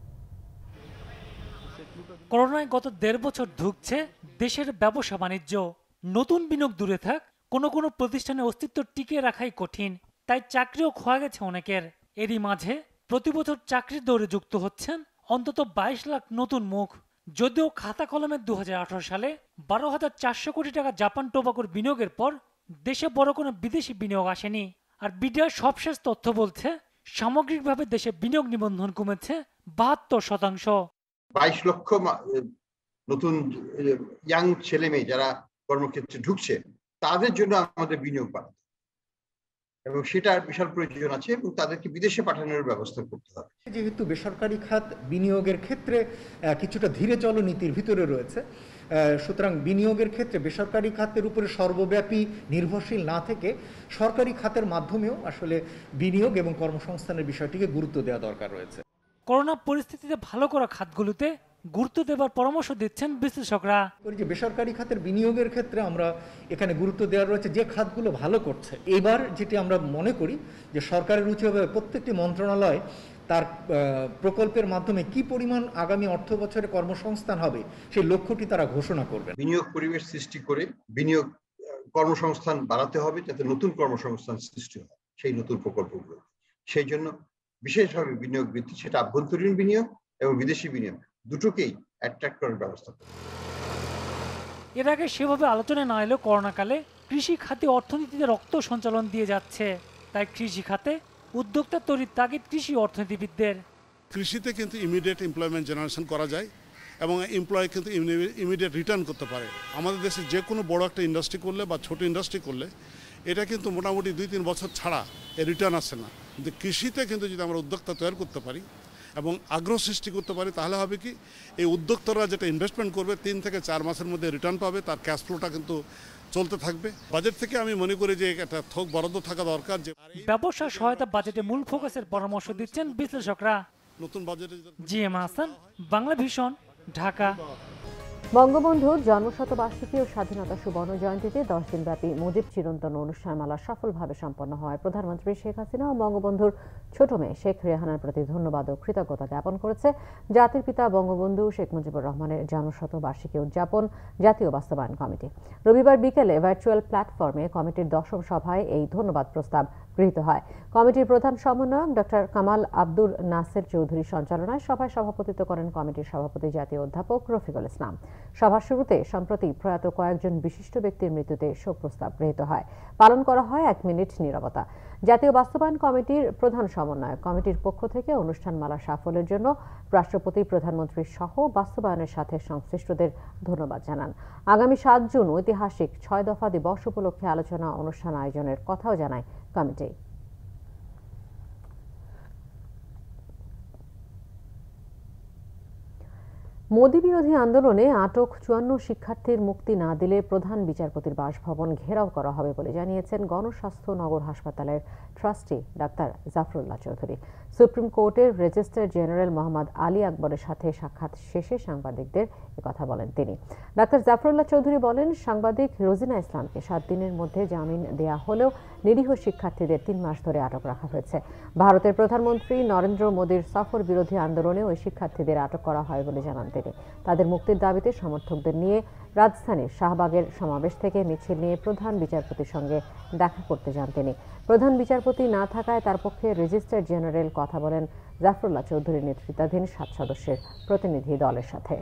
করোনায় গত 1.5 বছর ধুঁকছে দেশের ব্যবসা বাণিজ্য। নতুন বিনিয়োগ দূরে থাক, কোনো প্রতিষ্ঠানের অস্তিত্ব টিকিয়ে রাখাই কঠিন। তাই চাকরিও খোয়া গেছে অনেকের। এরই মাঝে প্রতি বছর চাকরির দৌড়ে যুক্ত হচ্ছেন অন্তত 22 লাখ নতুন মুখ। যদিও খাতা কলমে 2018 সালে 12,400 কোটি টাকা জাপান টোবাকোর বিনিয়োগের পর দেশে বড় কোনো বিদেশি বিনিয়োগ আসেনি। আর বিডিআর সবশেষ তথ্য বলছে সামগ্রিকভাবে দেশে বিনিয়োগ নিবন্ধন কমেছে 72%। 22 লক্ষ নতুন ইয়াং ছেলে মেয়ে যারা কর্মক্ষেত্রে ঢুকছে তাদের জন্য আমাদের বিনিয়োগ বাড়াতে এবং সেটার বিশাল প্রয়োজন আছে এবং তাদেরকে বিদেশে পাঠানোর ব্যবস্থা করতে হবে। যেহেতু বেসরকারি খাত বিনিয়োগের ক্ষেত্রে কিছুটা ধীরে চলো নীতির ভিতরে রয়েছে, সুতরাং বিনিয়োগের ক্ষেত্রে বেসরকারি খাতের উপরে সর্বব্যাপী নির্ভরশীল না থেকে সরকারি খাতের মাধ্যমেও আসলে বিনিয়োগ এবং কর্মসংস্থানের বিষয়টিকে গুরুত্ব দেওয়া দরকার রয়েছে। করোনা পরিস্থিতিতে ভালো করা খাতগুলোতে গুরুত্ব দেবার পরামর্শ দিচ্ছেন বিশ্লেষকরা। যে বেসরকারি খাতের বিনিয়োগের ক্ষেত্রে আমরা এখানে গুরুত্ব দেওয়া রয়েছে যে খাতগুলো ভালো করছে। এবার যেটি আমরা মনে করি যে সরকারের উচিত হবে প্রত্যেকটি মন্ত্রণালয় তার প্রকল্পের মাধ্যমে কি পরিমাণ আগামী অর্থ বছরে কর্মসংস্থান হবে সেই লক্ষ্যটি তারা ঘোষণা করবেন। বিনিয়োগ পরিবেশ সৃষ্টি করে বিনিয়োগ কর্মসংস্থান বাড়াতে হবে যাতে নতুন কর্মসংস্থান সৃষ্টি হয় সেই নতুন প্রকল্পগুলো। সেই জন্য বিশেষভাবে বিনিয়োগ বৃদ্ধি, সেটা আভ্যন্তরীণ বিনিয়োগ এবং বিদেশি বিনিয়োগ দুটোকেই অ্যাট্রাক্ট করার ব্যবস্থা করবে। এর আগে সেভাবে আলোচনা না এলেও করোনাকালে কৃষি খাতে অর্থনীতিতে রক্ত সঞ্চালন দিয়ে যাচ্ছে। তাই কৃষি খাতে উদ্যোক্তা তৈরির তাগিদ কৃষি অর্থনীতিবিদদের। কৃষিতে কিন্তু ইমিডিয়েট এমপ্লয়মেন্ট জেনারেশন করা যায় এবং এমপ্লয় কিন্তু ইমিডিয়েট রিটার্ন করতে পারে। আমাদের দেশে যে কোনো বড় একটা ইন্ডাস্ট্রি করলে বা ছোট ইন্ডাস্ট্রি করলে এটা কিন্তু মোটামুটি 2-3 বছর ছাড়া এর রিটার্ন আসে না। কিন্তু কৃষিতে কিন্তু যদি আমরা উদ্যোক্তা তৈরি করতে পারি এবং আগ্রহ সৃষ্টি করতে পারি তাহলে হবে কি এই উদ্যোক্তারা যেটা ইনভেস্টমেন্ট করবে 3 থেকে 4 মাসের মধ্যে রিটার্ন পাবে, তার ক্যাশ ফ্লোটা কিন্তু চলতে থাকবে। বাজেট থেকে আমি মনে করি যে একটা থোক বরাদ্দ থাকা দরকার। যে ব্যবসা সহায়তা বাজেটে মূল ফোকাসের পরামর্শ দিচ্ছেন বিশ্লেষকরা। নতুন বাজেটে জিএম হাসান, বাংলা ভিশন, ঢাকা। বঙ্গবন্ধুর জন্মশতবার্ষিকী ও স্বাধীনতা সুবর্ণ জয়ন্তীতে 10 দিনব্যাপী মুজিব চিরন্তন অনুষ্ঠানমালা সফলভাবে সম্পন্ন হয়। প্রধানমন্ত্রী শেখ হাসিনা ও বঙ্গবন্ধুর ছোট মেয়ে শেখ রেহানার প্রতি ধন্যবাদ ও কৃতজ্ঞতা জ্ঞাপন করেছে জাতির পিতা বঙ্গবন্ধু শেখ মুজিবুর রহমানের জন্মশতবার্ষিকী উদযাপন জাতীয় বাস্তবায়ন কমিটি। রবিবার বিকেলে ভার্চুয়াল প্ল্যাটফর্মে কমিটির 10ম সভায় এই ধন্যবাদ প্রস্তাব গৃহীত হয়। কমিটির প্রধান সমন্বয়ক ডক্টর কামাল আব্দুর নাসের চৌধুরীর সঞ্চালনায় সভায় সভাপতিত্ব করেন কমিটির সভাপতি জাতীয় অধ্যাপক রফিকুল ইসলাম। সভার শুরুতে সম্প্রতি প্রয়াত কয়েকজন বিশিষ্ট ব্যক্তির মৃত্যুতে শোক প্রস্তাব গৃহীত হয়। পালন করা হয় 1 মিনিট নীরবতা। জাতীয় বাস্তবায়ন কমিটির প্রধান সমন্বয়ক কমিটির পক্ষ থেকে অনুষ্ঠানমালার সাফল্যের জন্য রাষ্ট্রপতি, প্রধানমন্ত্রী সহ বাস্তবায়নের সাথে সংশ্লিষ্টদের ধন্যবাদ জানান। আগামী 7 জুন ঐতিহাসিক 6 দফা দিবস উপলক্ষে আলোচনা অনুষ্ঠান আয়োজনের কথাও জানায় কমিটি। মোদি বিরোধী আন্দোলনে আটক 54 শিক্ষার্থীর মুক্তি না দিলে প্রধান বিচারপতির বাসভবন ঘেরাও করা হবে বলে জানিয়েছেন গণস্বাস্থ্য নগর হাসপাতালের trustee doctor Zafrullah Chowdhury. Supreme কোর্টের রেজিস্ট্রার জেনারেল মোহাম্মদ আলী আকবরের সাথে সাক্ষাৎ শেষে সাংবাদিকদের কথা বলেন তিনি। ডাক্তার জাফরুল্লাহ চৌধুরী বলেন, সাংবাদিক রোজিনা ইসলামকে 7 দিনের মধ্যে জামিন দেয়া হলেও নিরীহ শিক্ষার্থীদের 3 মাস ধরে আটক রাখা হয়েছে। ভারতের প্রধানমন্ত্রী নরেন্দ্র মোদীর সফর বিরোধী আন্দোলনে ওই শিক্ষার্থীদের আটক করা হয় বলে জানান তিনি। তাদের মুক্তির দাবিতে সমর্থকদের নিয়ে রাজধানীর শাহবাগের সমাবেশ থেকে মিছিল নিয়ে প্রধান বিচারপতির সঙ্গে দেখা করতে যান তিনি। প্রধান বিচারপতি না থাকায় তার পক্ষে রেজিস্ট্রার জেনারেল কথা বলেন জাফরুল্লাহ চৌধুরীর নেতৃত্বাধীন 7 সদস্যের প্রতিনিধি দলের সাথে।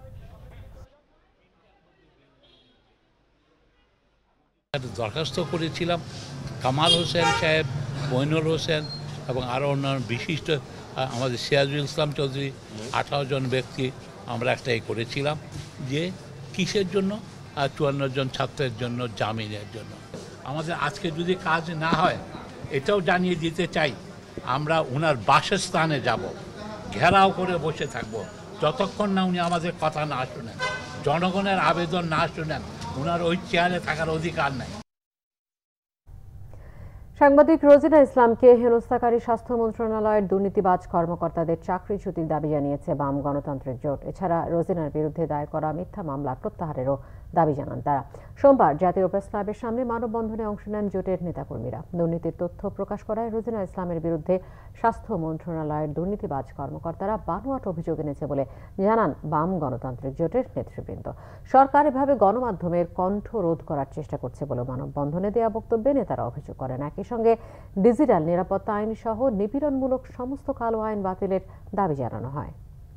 দরখাস্ত করেছিলাম কামাল হোসেন সাহেব, মইনুল হোসেন এবং আরও অন্যান্য বিশিষ্ট আমাদের সিরাজুল ইসলাম চৌধুরী 18 জন ব্যক্তি আমরা একটাই করেছিলাম যে কিসের জন্য 54 জন ছাত্রের জন্য জামিনের জন্য। আমাদের আজকে যদি কাজ না হয় এটাও জানিয়ে দিতে চাই, আমরা ওনার বাসস্থানে যাব, ঘেরাও করে বসে থাকব যতক্ষণ না উনি আমাদের কথা না শুনেন, জনগণের আবেদন না শুনেন। ওনার ওই চেয়ারে থাকার অধিকার নাই। সাংবাদিক রোজিনা ইসলামকে হেনস্থাকারী স্বাস্থ্য মন্ত্রণালয়ের দুর্নীতিবাজ কর্মকর্তাদের চাকরিচ্যুতির দাবি জানিয়েছে বাম গণতান্ত্রিক জোট। এছাড়া রোজিনার বিরুদ্ধে দায়ের করা মিথ্যা মামলা প্রত্যাহারেরও দাবি জানান তারা। সোমবার জাতীয় প্রেস ক্লাবের সামনে মানববন্ধনে অংশ নেন জোটের নেতাকর্মীরা। দুর্নীতির তথ্য প্রকাশ করায় রোজিনা ইসলামের বিরুদ্ধে স্বাস্থ্য মন্ত্রণালয়ের দুর্নীতিবাজ কর্মকর্তারা বানোয়াট অভিযোগ এনেছে বলে জানান বাম গণতান্ত্রিক জোটের নেতৃবৃন্দ। সরকার এভাবে গণমাধ্যমের কণ্ঠ রোধ করার চেষ্টা করছে বলে মানববন্ধনে দেওয়া বক্তব্যে নেতারা অভিযোগ করেন। একই সঙ্গে ডিজিটাল নিরাপত্তা আইন সহ নিপীড়নমূলক সমস্ত কালো আইন বাতিলের দাবি জানানো হয়।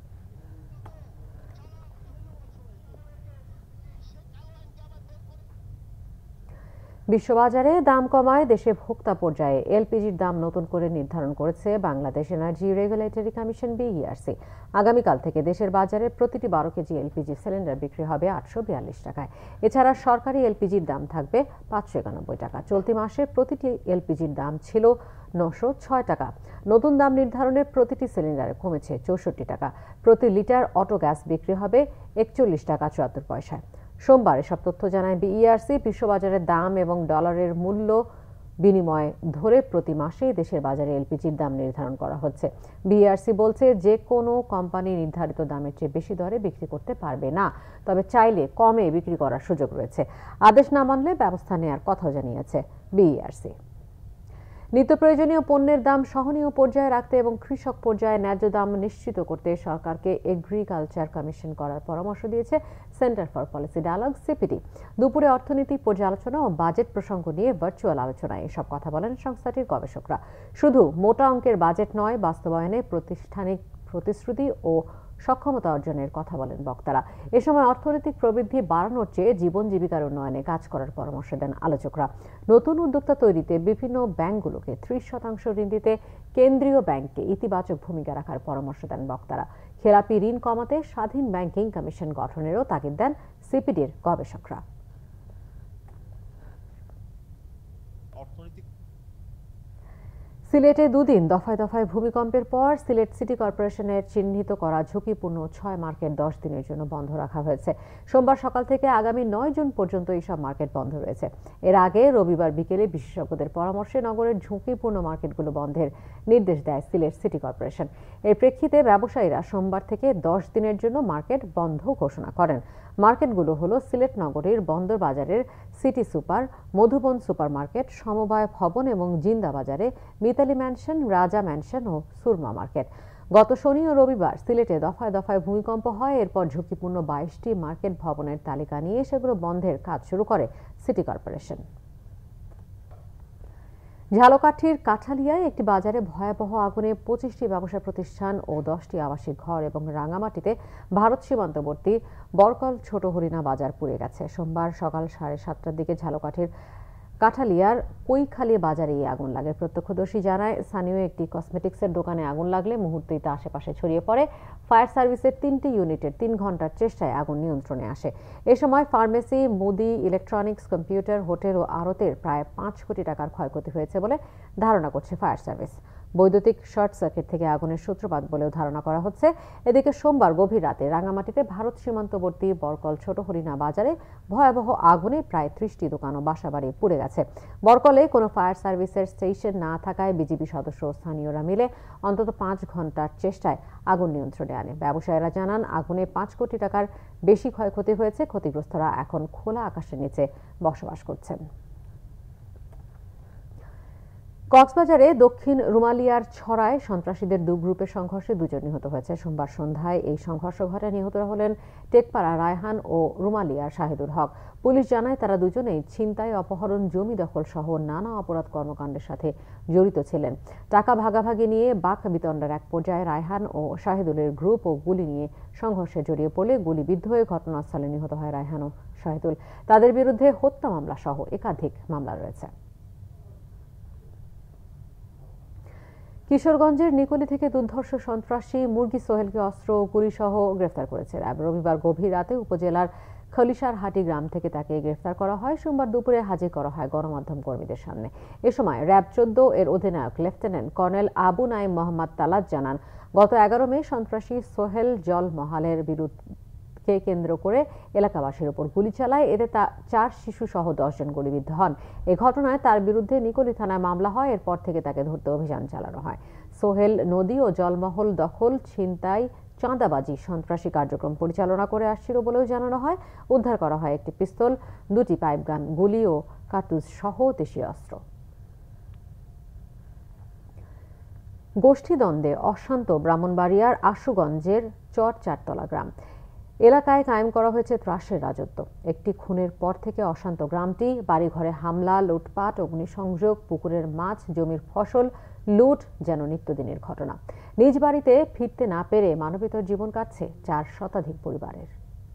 বিশ্ববাজারে দাম কমায় দেশে ভোক্তা পর্যায়ে এলপিজির দাম নতুন করে নির্ধারণ করেছে Bangladesh Energy Regulatory Commission BERC. আগামীকাল থেকে দেশের বাজারে প্রতিটি 12 কেজি এলপিজি সিলিন্ডার বিক্রি হবে 842 টাকায়। এছাড়া সরকারি এলপিজির দাম থাকবে 591 টাকা। চলতি মাসে প্রতিটি এলপিজির দাম ছিল 906 টাকা। নতুন দাম নির্ধারণে প্রতিটি সিলিন্ডারে কমেছে 64 টাকা। প্রতি লিটার অটো গ্যাস বিক্রি হবে 41 টাকা 74 পয়সায়। সোমবার এসব তথ্য জানায় বিইআরসি। বিশ্ববাজারের দাম এবং ডলারের মূল্য বিনিময় ধরে প্রতি মাসে দেশের বাজারে এলপিজির দাম নির্ধারণ করা হচ্ছে। বিইআরসি বলছে যে কোনো কোম্পানি নির্ধারিত দামের চেয়ে বেশি দরে বিক্রি করতে পারবে না, তবে চাইলে কমে বিক্রি করার সুযোগ রয়েছে। আদেশ না মানলে ব্যবস্থা নেওয়ার কথাও জানিয়েছে বিইআরসি। নিত্য প্রয়োজনীয় পণ্যের দাম সহনীয় পর্যায়ে রাখতে এবং কৃষক পর্যায়ে ন্যায্য দাম নিশ্চিত করতে সরকারকে এগ্রিকালচার কমিশন করার পরামর্শ দিয়েছে Centre for Policy Dialogue CPD. দুপুরে অর্থনৈতিক পর্যালোচনা ও বাজেট প্রসঙ্গ নিয়ে ভার্চুয়াল আলোচনায় এসব কথা বলেন সংস্থাটির গবেষকরা। শুধু মোটা অঙ্কের বাজেট নয়, বাস্তবায়নে প্রাতিষ্ঠানিক প্রতিশ্রুতি ও সক্ষমতা অর্জনের কথা বলেন বক্তারা। এ সময় অর্থনৈতিক প্রবৃদ্ধি বাড়ানোর চেয়ে জীবন জীবিকার উন্নয়নে কাজ করার পরামর্শ দেন আলোচকরা। নতুন উদ্যোক্তা তৈরিতে বিভিন্ন ব্যাংকগুলোকে 30% ঋণ দিতে কেন্দ্রীয় ব্যাংককে ইতিবাচক ভূমিকা রাখার পরামর্শ দেন বক্তারা। খেলাপি ঋণ কমাতে স্বাধীন ব্যাংকিং কমিশন গঠনেরও তাগিদ দেন সিপিডির গবেষকরা। সিলেটে দুদিন দফায় দফায় ভূমিকম্পের পর সিলেট সিটি কর্পোরেশনের চিহ্নিত করা ঝুঁকিপূর্ণ 6 মার্কেট 10 দিনের জন্য বন্ধ রাখা হয়েছে। সোমবার সকাল থেকে আগামী 9 জুন পর্যন্ত এইসব মার্কেট বন্ধ রয়েছে। এর আগে রবিবার বিকেলে বিশেষজ্ঞদের পরামর্শে নগরের ঝুঁকিপূর্ণ মার্কেটগুলো বন্ধের নির্দেশ দেয় সিলেট সিটি কর্পোরেশন। এর প্রেক্ষিতে ব্যবসায়ীরা সোমবার থেকে 10 দিনের জন্য মার্কেট বন্ধ ঘোষণা করেন। মার্কেটগুলো হলো সিলেট নগরীর বন্দর বাজারের City Super, Madhuban Super Market, সমবায় ভবন এবং জিন্দা বাজারে মিতালি ম্যানশন, রাজা ম্যানশন ও সুরমা মার্কেট। গত শনি ও রবিবার সিলেটে দফায় দফায় ভূমিকম্প হয়। এরপর ঝুঁকিপূর্ণ 22টি মার্কেট ভবনের তালিকা নিয়ে সেগুলো বন্ধের কাজ শুরু করে সিটি কর্পোরেশন। ঝালকাঠির কাঠালিয়ায় একটি বাজারে ভয়াবহ আগুনে 25টি ব্যবসা প্রতিষ্ঠান ও 10টি আবাসিক ঘর এবং রাঙামাটিতে ভারত সীমান্তবর্তী বরকল ছোট হরিণা বাজার পুড়ে গেছে। সোমবার সকাল 7:30টার দিকে ঝালকাঠির কাঠালিয়ার কৈখালী বাজারে এই আগুন লাগে। প্রত্যক্ষদর্শী জানায়, স্থানীয় একটি কসমেটিক্সের দোকানে আগুন লাগলে মুহূর্তেই তা আশেপাশে ছড়িয়ে পড়ে। ফায়ার সার্ভিসের 3টি ইউনিটের 3 ঘন্টার চেষ্টায় আগুন নিয়ন্ত্রণে আসে। এ সময় ফার্মেসি, মুদি, ইলেকট্রনিক্স, কম্পিউটার, হোটেল ও আড়তের প্রায় 5 কোটি টাকার ক্ষয়ক্ষতি হয়েছে বলে ধারণা করছে ফায়ার সার্ভিস। বৈদ্যুতিক শর্ট সার্কিট থেকে আগুনের সূত্রপাত বলেও ধারণা করা হচ্ছে। এদিকে সোমবার গভীর রাতে রাঙামাটিতে ভারত সীমান্তবর্তী বরকল ছোট হরিণা বাজারে ভয়াবহ আগুনে প্রায় 30টি দোকান ও বাসাবাড়ি পুড়ে গেছে। বরকলে কোনো ফায়ার সার্ভিসের স্টেশন না থাকায় বিজিবি সদস্য ও স্থানীয়রা মিলে অন্তত 5 ঘন্টার চেষ্টায় আগুন নিয়ন্ত্রণে আনে। ব্যবসায়ীরা জানান, আগুনে 5 কোটি টাকার বেশি ক্ষয়ক্ষতি হয়েছে। ক্ষতিগ্রস্তরা এখন খোলা আকাশের নিচে বসবাস করছেন। কক্সবাজারে দক্ষিণ রুমালিয়ার ছড়ায় সন্ত্রাসীদের 2 গ্রুপের সংঘর্ষে 2 জন নিহত হয়েছে। সোমবার সন্ধ্যায় এই সংঘর্ষ ঘটে। নিহতরা হলেন টেকপাড়া রায়হান ও রুমালিয়ার শাহিদুল হক। পুলিশ জানায়, তারা দুজনেই ছিনতাই, অপহরণ, জমি দখল সহ নানা অপরাধ কর্মকাণ্ডের সাথে জড়িত ছিলেন। টাকা ভাগাভাগি নিয়ে বাক বিতণ্ডার এক পর্যায়ে রায়হান ও শাহিদুলের গ্রুপ ও গুলি নিয়ে সংঘর্ষে জড়িয়ে পড়লে গুলিবিদ্ধ হয়ে ঘটনাস্থলে নিহত হয় রায়হান ও শাহিদুল। তাদের বিরুদ্ধে হত্যা মামলা সহ একাধিক মামলা রয়েছে। কিশোরগঞ্জের নিকলি থেকে দুর্ধর্ষ সন্ত্রাসী মুরগি সোহেলকে অস্ত্র ও গুলিসহ গ্রেফতার করেছে র্যাব। রবিবার গভীর রাতে উপজেলার খলিশারহাটি গ্রাম থেকে তাকে গ্রেফতার করা হয়। সোমবার দুপুরে হাজির করা হয় গণমাধ্যম কর্মীদের সামনে। এ সময় র্যাব 14 এর অধিনায়ক লেফটেন্যান্ট কর্নেল আবু নাইম মোহাম্মদ তালাত জানান, গত 11 মে সন্ত্রাসী সোহেল জল মহালের বিরুদ্ধে কেন্দ্র করে এলাকাবাসীর উপর গুলি চালায়। এতে 4 শিশু সহ 10 জন গুলিবিদ্ধ হন। এ ঘটনায় তার বিরুদ্ধে নিকলি থানায় মামলা হয়। এরপর থেকে তাকে ধরতে অভিযান চালানো হয়। সোহেল নদী ও জলমহল দখল, ছিনতাই, চাঁদাবাজি, সন্ত্রাসী কার্যক্রম পরিচালনা করে আসছিল বলেও জানানো হয়। উদ্ধার করা হয় একটি পিস্তল, 2টি পাইপগান, গুলি ও কার্তুজ সহ দেশীয় অস্ত্র। গোষ্ঠীদ্বন্দ্বে অশান্ত ব্রাহ্মণবাড়িয়ার আশুগঞ্জের চর চারতলা গ্রাম এলাকায় কায়েম করা হয়েছে ত্রাসের রাজত্ব। একটি খুনের পর থেকে অশান্ত গ্রামটি। বাড়িঘরে হামলা, লুটপাট, অগ্নিসংযোগ, পুকুরের মাছ, জমির ফসল লুট যেন নিত্যদিনের ঘটনা। নিজ বাড়িতে ফিরতে না পেরে মানবেতর জীবন কাটছে 4 শতাধিক পরিবারের।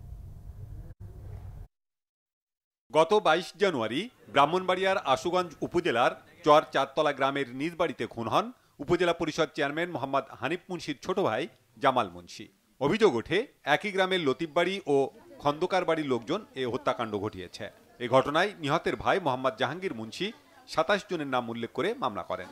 গত 22 জানুয়ারি ব্রাহ্মণবাড়িয়ার আশুগঞ্জ উপজেলার চর চারতলা গ্রামের নিজ বাড়িতে খুন হন উপজেলা পরিষদ চেয়ারম্যান মোহাম্মদ হানিফ মুন্সির ছোট ভাই জামাল মুন্সি। অভিযোগ ওঠে একই গ্রামের লতিফ বাড়ি ও খন্দকার বাড়ির লোকজন এ হত্যাকাণ্ড ঘটিয়েছে। এ ঘটনায় নিহতের ভাই মোহাম্মদ জাহাঙ্গীর মুন্সি 27 জনের নাম উল্লেখ করে মামলা করেন।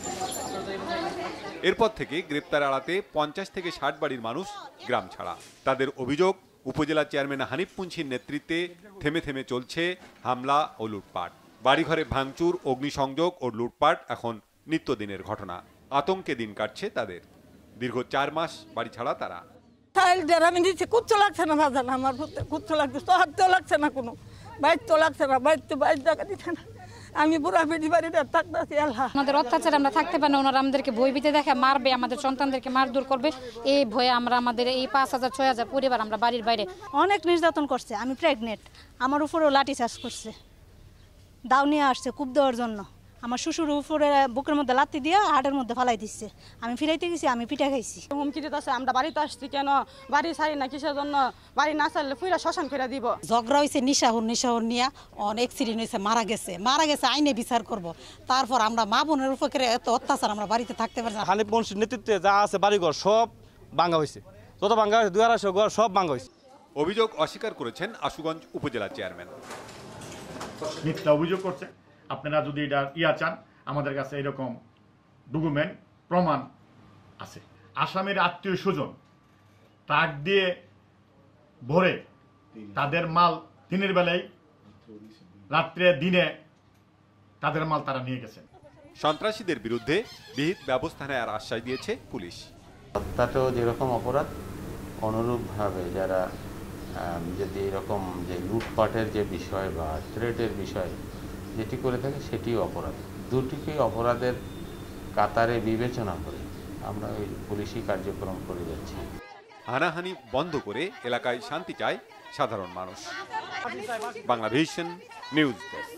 এরপর থেকে গ্রেপ্তার এড়াতে 50 থেকে 60 বাড়ির মানুষ গ্রাম ছাড়া। তাদের অভিযোগ, উপজেলা চেয়ারম্যান হানিফ মুন্সির নেতৃত্বে থেমে থেমে চলছে হামলা ও লুটপাট। বাড়িঘরে ভাঙচুর, অগ্নিসংযোগ ও লুটপাট এখন নিত্যদিনের ঘটনা। আতঙ্কে দিন কাটছে তাদের। দীর্ঘ 4 মাস বাড়ি ছাড়া তারা। আমি দিচ্ছি, কুচ্ছ লাগছে না বাজান, আমার কুচ্ছ লাগছে, তো হাত তো লাগছে না, কোনো বাইর তো লাগছে না, বাইর তো বাইর জায়গা দিচ্ছে না। আমি বুড়া বেটি বাড়িতে থাকতেছি। আল্লাহ, আমাদের অত্যাচার আমরা থাকতে পারি না। ওনারা আমাদেরকে ভয়ভীতি দেখে মারবে, আমাদের সন্তানদেরকে মারধর করবে, এই ভয়ে আমরা আমাদের এই 5000-6000 পরিবার আমরা বাড়ির বাইরে। অনেক নির্যাতন করছে। আমি প্রেগনেন্ট, আমার উপরেও লাঠি চার্জ করছে, দাও নিয়ে আসছে কূপ দেওয়ার জন্য। আমার শ্বশুর উপরে বুকের মধ্যে লাত্তি দিয়ে হাটের মধ্যে ফালাই দিচ্ছে। আমি ফিরাইতে গেছি, আমি পিঠা খাইছি। হুমকি দিতেছে, আমরা বাড়িতে আসছি কেন, বাড়ি ছাড়ি না কিসের জন্য, বাড়ি না ছাড়লে ফুইরা শ্মশান ফেরা দিব। ঝগড়া হয়েছে নিশাহর নিয়ে, অনেক অ্যাক্সিডেন্ট হয়েছে, মারা গেছে, আইনে বিচার করব। তারপর আমরা মা বোনের উপরে এত অত্যাচার, আমরা বাড়িতে থাকতে পারি না। হানিফ মুন্সির নেতৃত্বে যা আছে বাড়িঘর সব ভাঙা হয়েছে, যত ভাঙা হয়েছে 200 ঘর সব ভাঙা হয়েছে। অভিযোগ অস্বীকার করেছেন আশুগঞ্জ উপজেলা চেয়ারম্যান। মিথ্যা অভিযোগ করছে। আপনারা যদি এটা চান, আমাদের কাছে এরকম ডকুমেন্ট প্রমাণ আছে। আসামের আত্মীয় স্বজন ট্রাক দিয়ে ভরে তাদের মাল দিনের বেলায়, রাত্রে দিনে তাদের মাল তারা নিয়ে গেছে। সন্ত্রাসীদের বিরুদ্ধে বিহিত ব্যবস্থা নেওয়ার আশ্বাস দিয়েছে পুলিশ। হত্যাটাও যেরকম অপরাধ, অনুরূপভাবে যারা যদি এরকম যে লুটপাটের যে বিষয় বা থ্রেটের বিষয় যেটি করে থাকে সেটিও অপরাধ। দুটিকেই অপরাধের কাতারে বিবেচনা করে আমরা ওই পুলিশি কার্যক্রম করে যাচ্ছি। হানাহানি বন্ধ করে এলাকায় শান্তি চায় সাধারণ মানুষ। Banglavision news desk.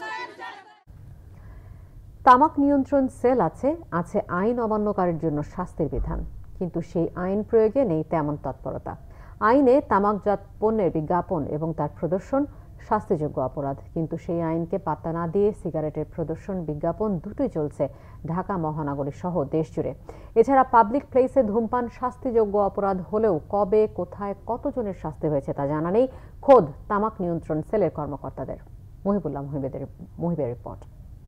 তামাক নিয়ন্ত্রণ সেল আছে আইন অমান্যকারীর জন্য শাস্তির বিধান, কিন্তু সেই আইন প্রয়োগে নেই তেমন তৎপরতা। আইনে তামাকজাত পণ্যের বিজ্ঞাপন এবং তার প্রদর্শন শাস্তিযোগ্য অপরাধ, কিন্তু সেই আইনকে পাত্তা না দিয়ে সিগারেটের প্রদর্শন, বিজ্ঞাপন দুটোই চলছে ঢাকা মহানগরী সহ দেশ জুড়ে। এছাড়া পাবলিক প্লেসে ধূমপান শাস্তিযোগ্য অপরাধ হলেও কবে, কোথায়, কতজনের শাস্তি হয়েছে তা জানা নেই খোদ তামাক নিয়ন্ত্রণ সেলের কর্মকর্তাদের। মহিবুল্লাহ মুহিবের রিপোর্ট।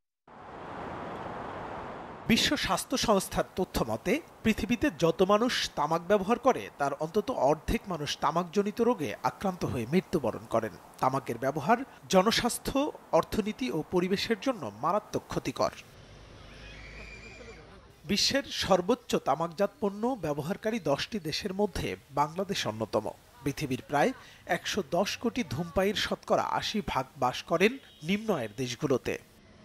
বিশ্ব স্বাস্থ্য সংস্থার তথ্য মতে পৃথিবীতে যত মানুষ তামাক ব্যবহার করে তার অন্তত অর্ধেক মানুষ তামাকজনিত রোগে আক্রান্ত হয়ে মৃত্যুবরণ করেন। তামাকের ব্যবহার জনস্বাস্থ্য, অর্থনীতি ও পরিবেশের জন্য মারাত্মক ক্ষতিকর। বিশ্বের সর্বোচ্চ তামাকজাত পণ্য ব্যবহারকারী 10টি দেশের মধ্যে বাংলাদেশ অন্যতম। পৃথিবীর প্রায় 110 কোটি ধূমপায়ীর শতকরা 80% বাস করেন নিম্ন আয়ের দেশগুলোতে।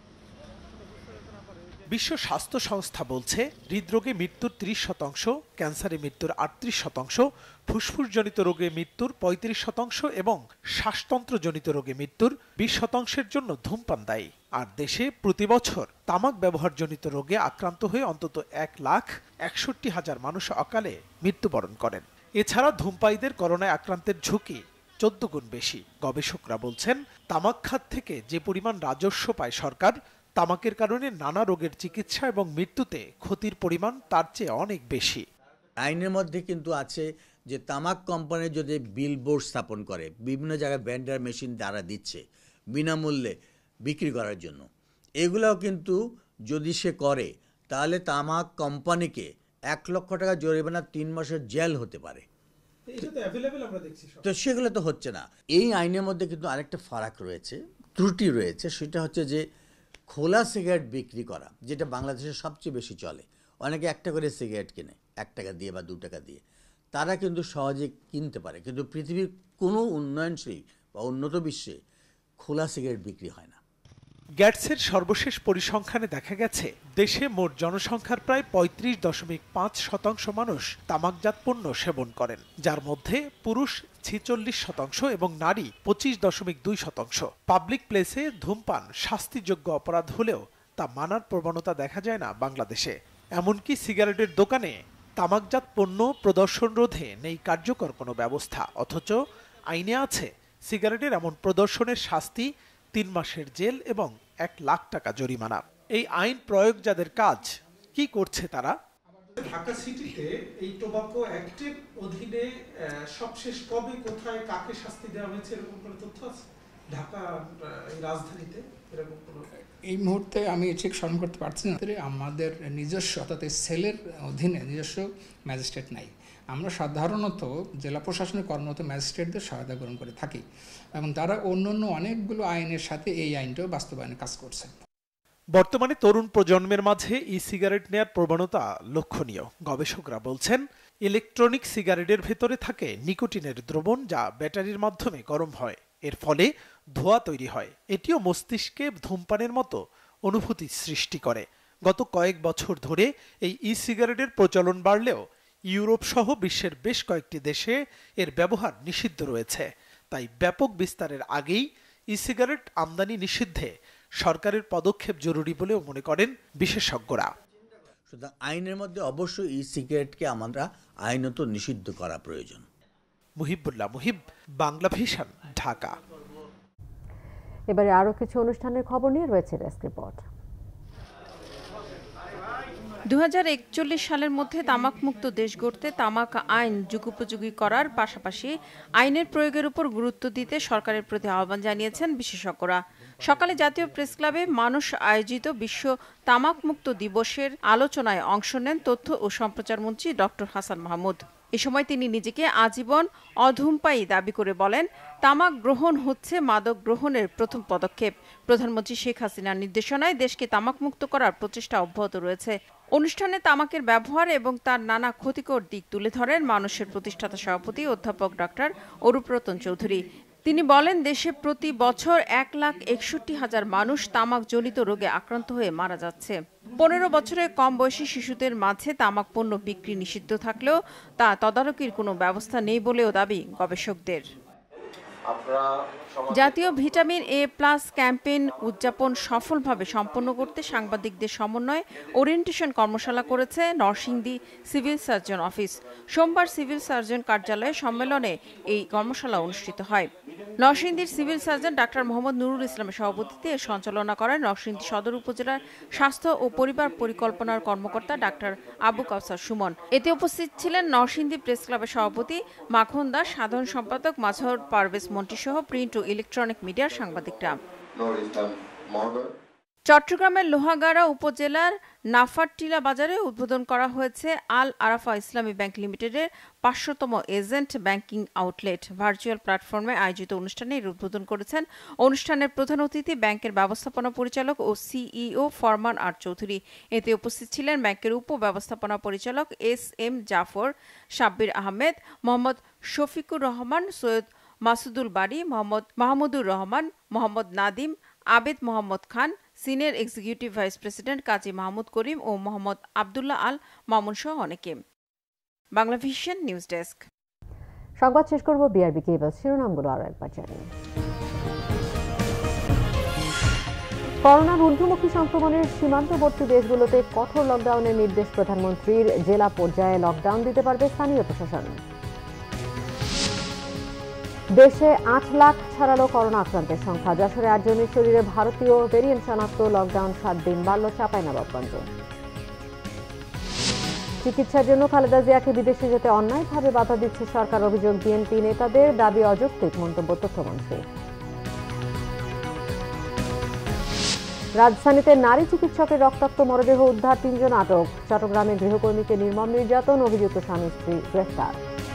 বিশ্ব স্বাস্থ্য সংস্থা বলছে হৃদরোগে মৃত্যুর 30%, ক্যান্সারে মৃত্যুর 38%, ফুসফুসজনিত রোগে মৃত্যুর 35% এবং শ্বাসতন্ত্রজনিত রোগে মৃত্যুর 20%-এর জন্য ধূমপান দায়ী। আর দেশে প্রতি বছর তামাক ব্যবহারজনিত রোগে আক্রান্ত হয়ে অন্তত 1,61,000 মানুষ অকালে মৃত্যুবরণ করেন। এছাড়া ধূমপায়ীদের করোনায় আক্রান্তের ঝুঁকি 14 গুণ বেশি। গবেষকরা বলছেন তামাক খাত থেকে যে পরিমাণ রাজস্ব পায় সরকার, তামাকের কারণে নানা রোগের চিকিৎসা এবং মৃত্যুতে ক্ষতির পরিমাণ তার চেয়ে অনেক বেশি। আইনের মধ্যে কিন্তু আছে যে তামাক কোম্পানি যদি বিলবোর্ড স্থাপন করে, বিভিন্ন জায়গায় ভেন্ডার মেশিন দ্বারা দিচ্ছে বিনামূল্যে বিক্রি করার জন্য, এগুলোও কিন্তু যদি সে করে তাহলে তামাক কোম্পানিকে 1 লক্ষ টাকা জরিমানা 3 মাসের জেল হতে পারে। তো সেগুলো তো হচ্ছে না। এই আইনের মধ্যে কিন্তু আরেকটা ফারাক রয়েছে, ত্রুটি রয়েছে, সেটা হচ্ছে যে খোলা সিগারেট বিক্রি করা, যেটা বাংলাদেশে সবচেয়ে বেশি চলে। অনেকে 1 টাকা করে সিগারেট কিনে, 1 টাকা দিয়ে বা 2 টাকা দিয়ে, তারা কিন্তু সহজে কিনতে পারে। কিন্তু পৃথিবীর কোনো উন্নয়নশীল বা উন্নত বিশ্বে খোলা সিগারেট বিক্রি হয় না। গ্যাটসের সর্বশেষ পরিসংখ্যানে দেখা গেছে দেশে মোট জনসংখ্যার প্রায় 35.5% মানুষ তামাকজাত পণ্য সেবন করেন, যার মধ্যে পুরুষ 46% এবং নারী 25.2%। পাবলিক প্লেসে ধূমপান শাস্তিযোগ্য অপরাধ হলেও তা মানার প্রবণতা দেখা যায় না বাংলাদেশে। এমনকি সিগারেটের দোকানে তামাকজাত পণ্য প্রদর্শন রোধে নেই কার্যকর কোনো ব্যবস্থা, অথচ আইনে আছে সিগারেটের এমন প্রদর্শনের শাস্তি 3 মাসের জেল এবং 1 লাখ টাকা জরিমানা। এই আইন প্রয়োগ যাদের কাজ, কি করছে তারা? ঢাকা সিটিতে এই টোবাকো অ্যাক্টের অধীনে সবশেষ কবে কোথায় কাকে শাস্তি দেওয়া হয়েছে এরকম কোনো তথ্য আছে ঢাকা এই রাজধানীতে? এরকম কোনো এই মুহূর্তে আমি ঠিক স্মরণ করতে পারছি না। আমাদের নিজস্ব অর্থাৎ সেলের অধীনে নিজস্ব ম্যাজিস্ট্রেট নাই। আমরা সাধারণত জেলা প্রশাসনে কর্মরত ম্যাজিস্ট্রেটদের সহায়তা গ্রহণ করে থাকি এবং তারা অন্যান্য অনেকগুলো আইনের সাথে এই আইনটাও বাস্তবায়নে কাজ করছে। বর্তমানে তরুণ প্রজন্মের মাঝে ই সিগারেট নেয়ার প্রবণতা লক্ষণীয়। গবেষকরা বলছেন ইলেকট্রনিক সিগারেটের ভেতরে থাকে নিকোটিনের দ্রবণ, যা ব্যাটারির মাধ্যমে গরম হয়। এর ফলে ধোঁয়া তৈরি হয়। এটিও মস্তিষ্কে ধূমপানের মতো অনুভূতি সৃষ্টি করে। গত কয়েক বছর ধরে এই ই সিগারেটের প্রচলন বাড়লেও ইউরোপ সহ বিশ্বের বেশ কয়েকটি দেশে এর ব্যবহার নিষিদ্ধ রয়েছে। তাই ব্যাপক বিস্তারের আগেই ই সিগারেট আমদানি নিষিদ্ধে সরকারের পদক্ষেপ জরুরি বলেও মনে করেন বিশেষজ্ঞরা। সুতরাং আইনের মধ্যে অবশ্যই ই সিগারেটকে আমরা আইনত নিষিদ্ধ করা প্রয়োজন। মুহিবুল্লাহ মুহিব, বাংলা ভিশন, ঢাকা। এবারে আরো কিছু অনুষ্ঠানের খবর নিয়ে রয়েছে ডেস্ক রিপোর্ট। 2041 সালের মধ্যে তামাকমুক্ত দেশ গড়তে তামাক আইন যুগোপযোগী করার পাশাপাশি আইনের প্রয়োগের উপর গুরুত্ব দিতে সরকারের প্রতি আহ্বান জানিয়েছেন বিশেষজ্ঞরা। সকালে জাতীয় প্রেস ক্লাবে মানুষ আয়োজিত বিশ্ব তামাকমুক্ত দিবসের আলোচনায় অংশ নেন তথ্য ও সম্প্রচার মন্ত্রী ডক্টর হাসান মাহমুদ। এ সময় তিনি নিজেকে আজীবন অধূমপায়ী দাবি করে বলেন, তামাক গ্রহণ হচ্ছে মাদক গ্রহণের প্রথম পদক্ষেপ। প্রধানমন্ত্রী শেখ হাসিনার নির্দেশনায় দেশকে তামাকমুক্ত করার প্রচেষ্টা অব্যাহত রয়েছে। অনুষ্ঠানে তামাকের ব্যবহার এবং তার নানা ক্ষতিকর দিক তুলে ধরেন মানুষের প্রতিষ্ঠাতা সভাপতি অধ্যাপক ডক্টর অরূপরতন চৌধুরী। তিনি বলেন, দেশে প্রতি বছর 1,61,000 মানুষ তামাকজনিত রোগে আক্রান্ত হয়ে মারা যাচ্ছে। 15 বছরের কম বয়সী শিশুদের মাঝে তামাক পণ্য বিক্রি নিষিদ্ধ থাকলেও তা তদারকির কোনো ব্যবস্থা নেই বলেও দাবি গবেষকদের। জাতীয় ভিটামিন এ প্লাস ক্যাম্পেইন উদযাপন সফলভাবে সম্পন্ন করতে সাংবাদিকদের সমন্বয়ে ওরিয়েন্টেশন কর্মশালা করেছে নরসিংদী সিভিল সার্জন অফিস। সোমবার সিভিল সার্জন কার্যালয়ে সম্মেলনে এই কর্মশালা অনুষ্ঠিত হয়। নরসিংদীর civil surgeon doctor Mohammad Nurul ইসলামের সভাপতিত্বে এর সঞ্চালনা করেন নরসিংদী সদর উপজেলার স্বাস্থ্য ও পরিবার পরিকল্পনার কর্মকর্তা ডাক্তার আবু কাউসার সুমন। এতে উপস্থিত ছিলেন নরসিংদী প্রেস ক্লাবের সভাপতি মাখন দাস, সাধারণ সম্পাদক মাজহর পারভেজ মন্টি সহ প্রিন্ট ও ইলেকট্রনিক মিডিয়ার সাংবাদিকরা। চট্টগ্রামের লোহাগাড়া উপজেলার নাফারটিলা বাজারে উদ্বোধন করা হয়েছে আল আরাফা ইসলামী ব্যাংক লিমিটেডের 500তম এজেন্ট ব্যাংকিং আউটলেট। ভার্চুয়াল প্ল্যাটফর্মে আয়োজিত অনুষ্ঠানে এর উদ্বোধন করেছেন অনুষ্ঠানের প্রধান অতিথি ব্যাংকের ব্যবস্থাপনা পরিচালক ও সিইও ফরমান আর চৌধুরী। এতে উপস্থিত ছিলেন ব্যাংকের উপ ব্যবস্থাপনা পরিচালক SM. Zafar, Sabbir Ahmed, Mohammad Shafiqur Rahman, Syed Masudul Bari, Mohammad Mahmudur Rahman, Mohammad Nadim, Abed Mohammad Khan, senior executive vice president Kazi Mahmud Karim ও মোহাম্মদ আবদুল্লাহ আল মামুন সহ অনেকে। Bangla Vision news desk. সংবাদ শেষ করব বিআরবি কেবল শিরোনামগুলো আরো একবার জানিয়ে। করোনার ঊর্ধ্বমুখী সংক্রমণের সীমান্তবর্তী দেশগুলোতে কঠোর লকডাউনের নির্দেশ প্রধানমন্ত্রীর। জেলা পর্যায়ে লকডাউন দিতে পারবে স্থানীয় প্রশাসন। দেশে 8 লাখ ছাড়ালো করোনা আক্রান্তের সংখ্যা। যশোরে 8 জনের শরীরে ভারতীয় ভেরিয়েন্ট শনাক্ত। লকডাউন 7 দিন বাড়ল চাঁপাইনবাবগঞ্জে। চিকিৎসার জন্য খালেদা জিয়াকে বিদেশে যেতে অন্যায়ভাবে বাধা দিচ্ছে সরকার, অভিযোগ বিএনপি নেতাদের, দাবি অযৌক্তিক মন্তব্য তথ্যমন্ত্রী। রাজধানীতে নারী চিকিৎসকের রক্তাক্ত মরদেহ উদ্ধার, 3 জন আটক। চট্টগ্রামে গৃহকর্মীকে নির্মম নির্যাতন, অভিযুক্ত স্বামী স্ত্রী গ্রেফতার।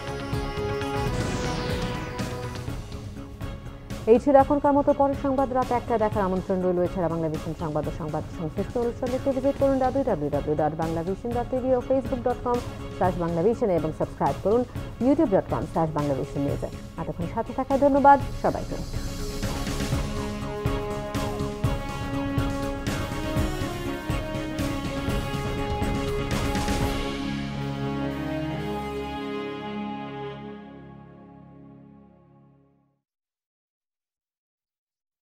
এই ছিল এখনকার মতো। পরের সংবাদ রাত 1টায় দেখার আমন্ত্রণ রইল। এছাড়া বাংলাভিশন সংবাদ ও সংবাদ সংশ্লিষ্ট অনুষ্ঠান দেখতে ভিজিট করুন www.banglavision.tv ও facebook.com/banglavision এবং সাবস্ক্রাইব করুন youtube.com/banglavision news। এতক্ষণ সাথে থাকার ধন্যবাদ সবাইকে।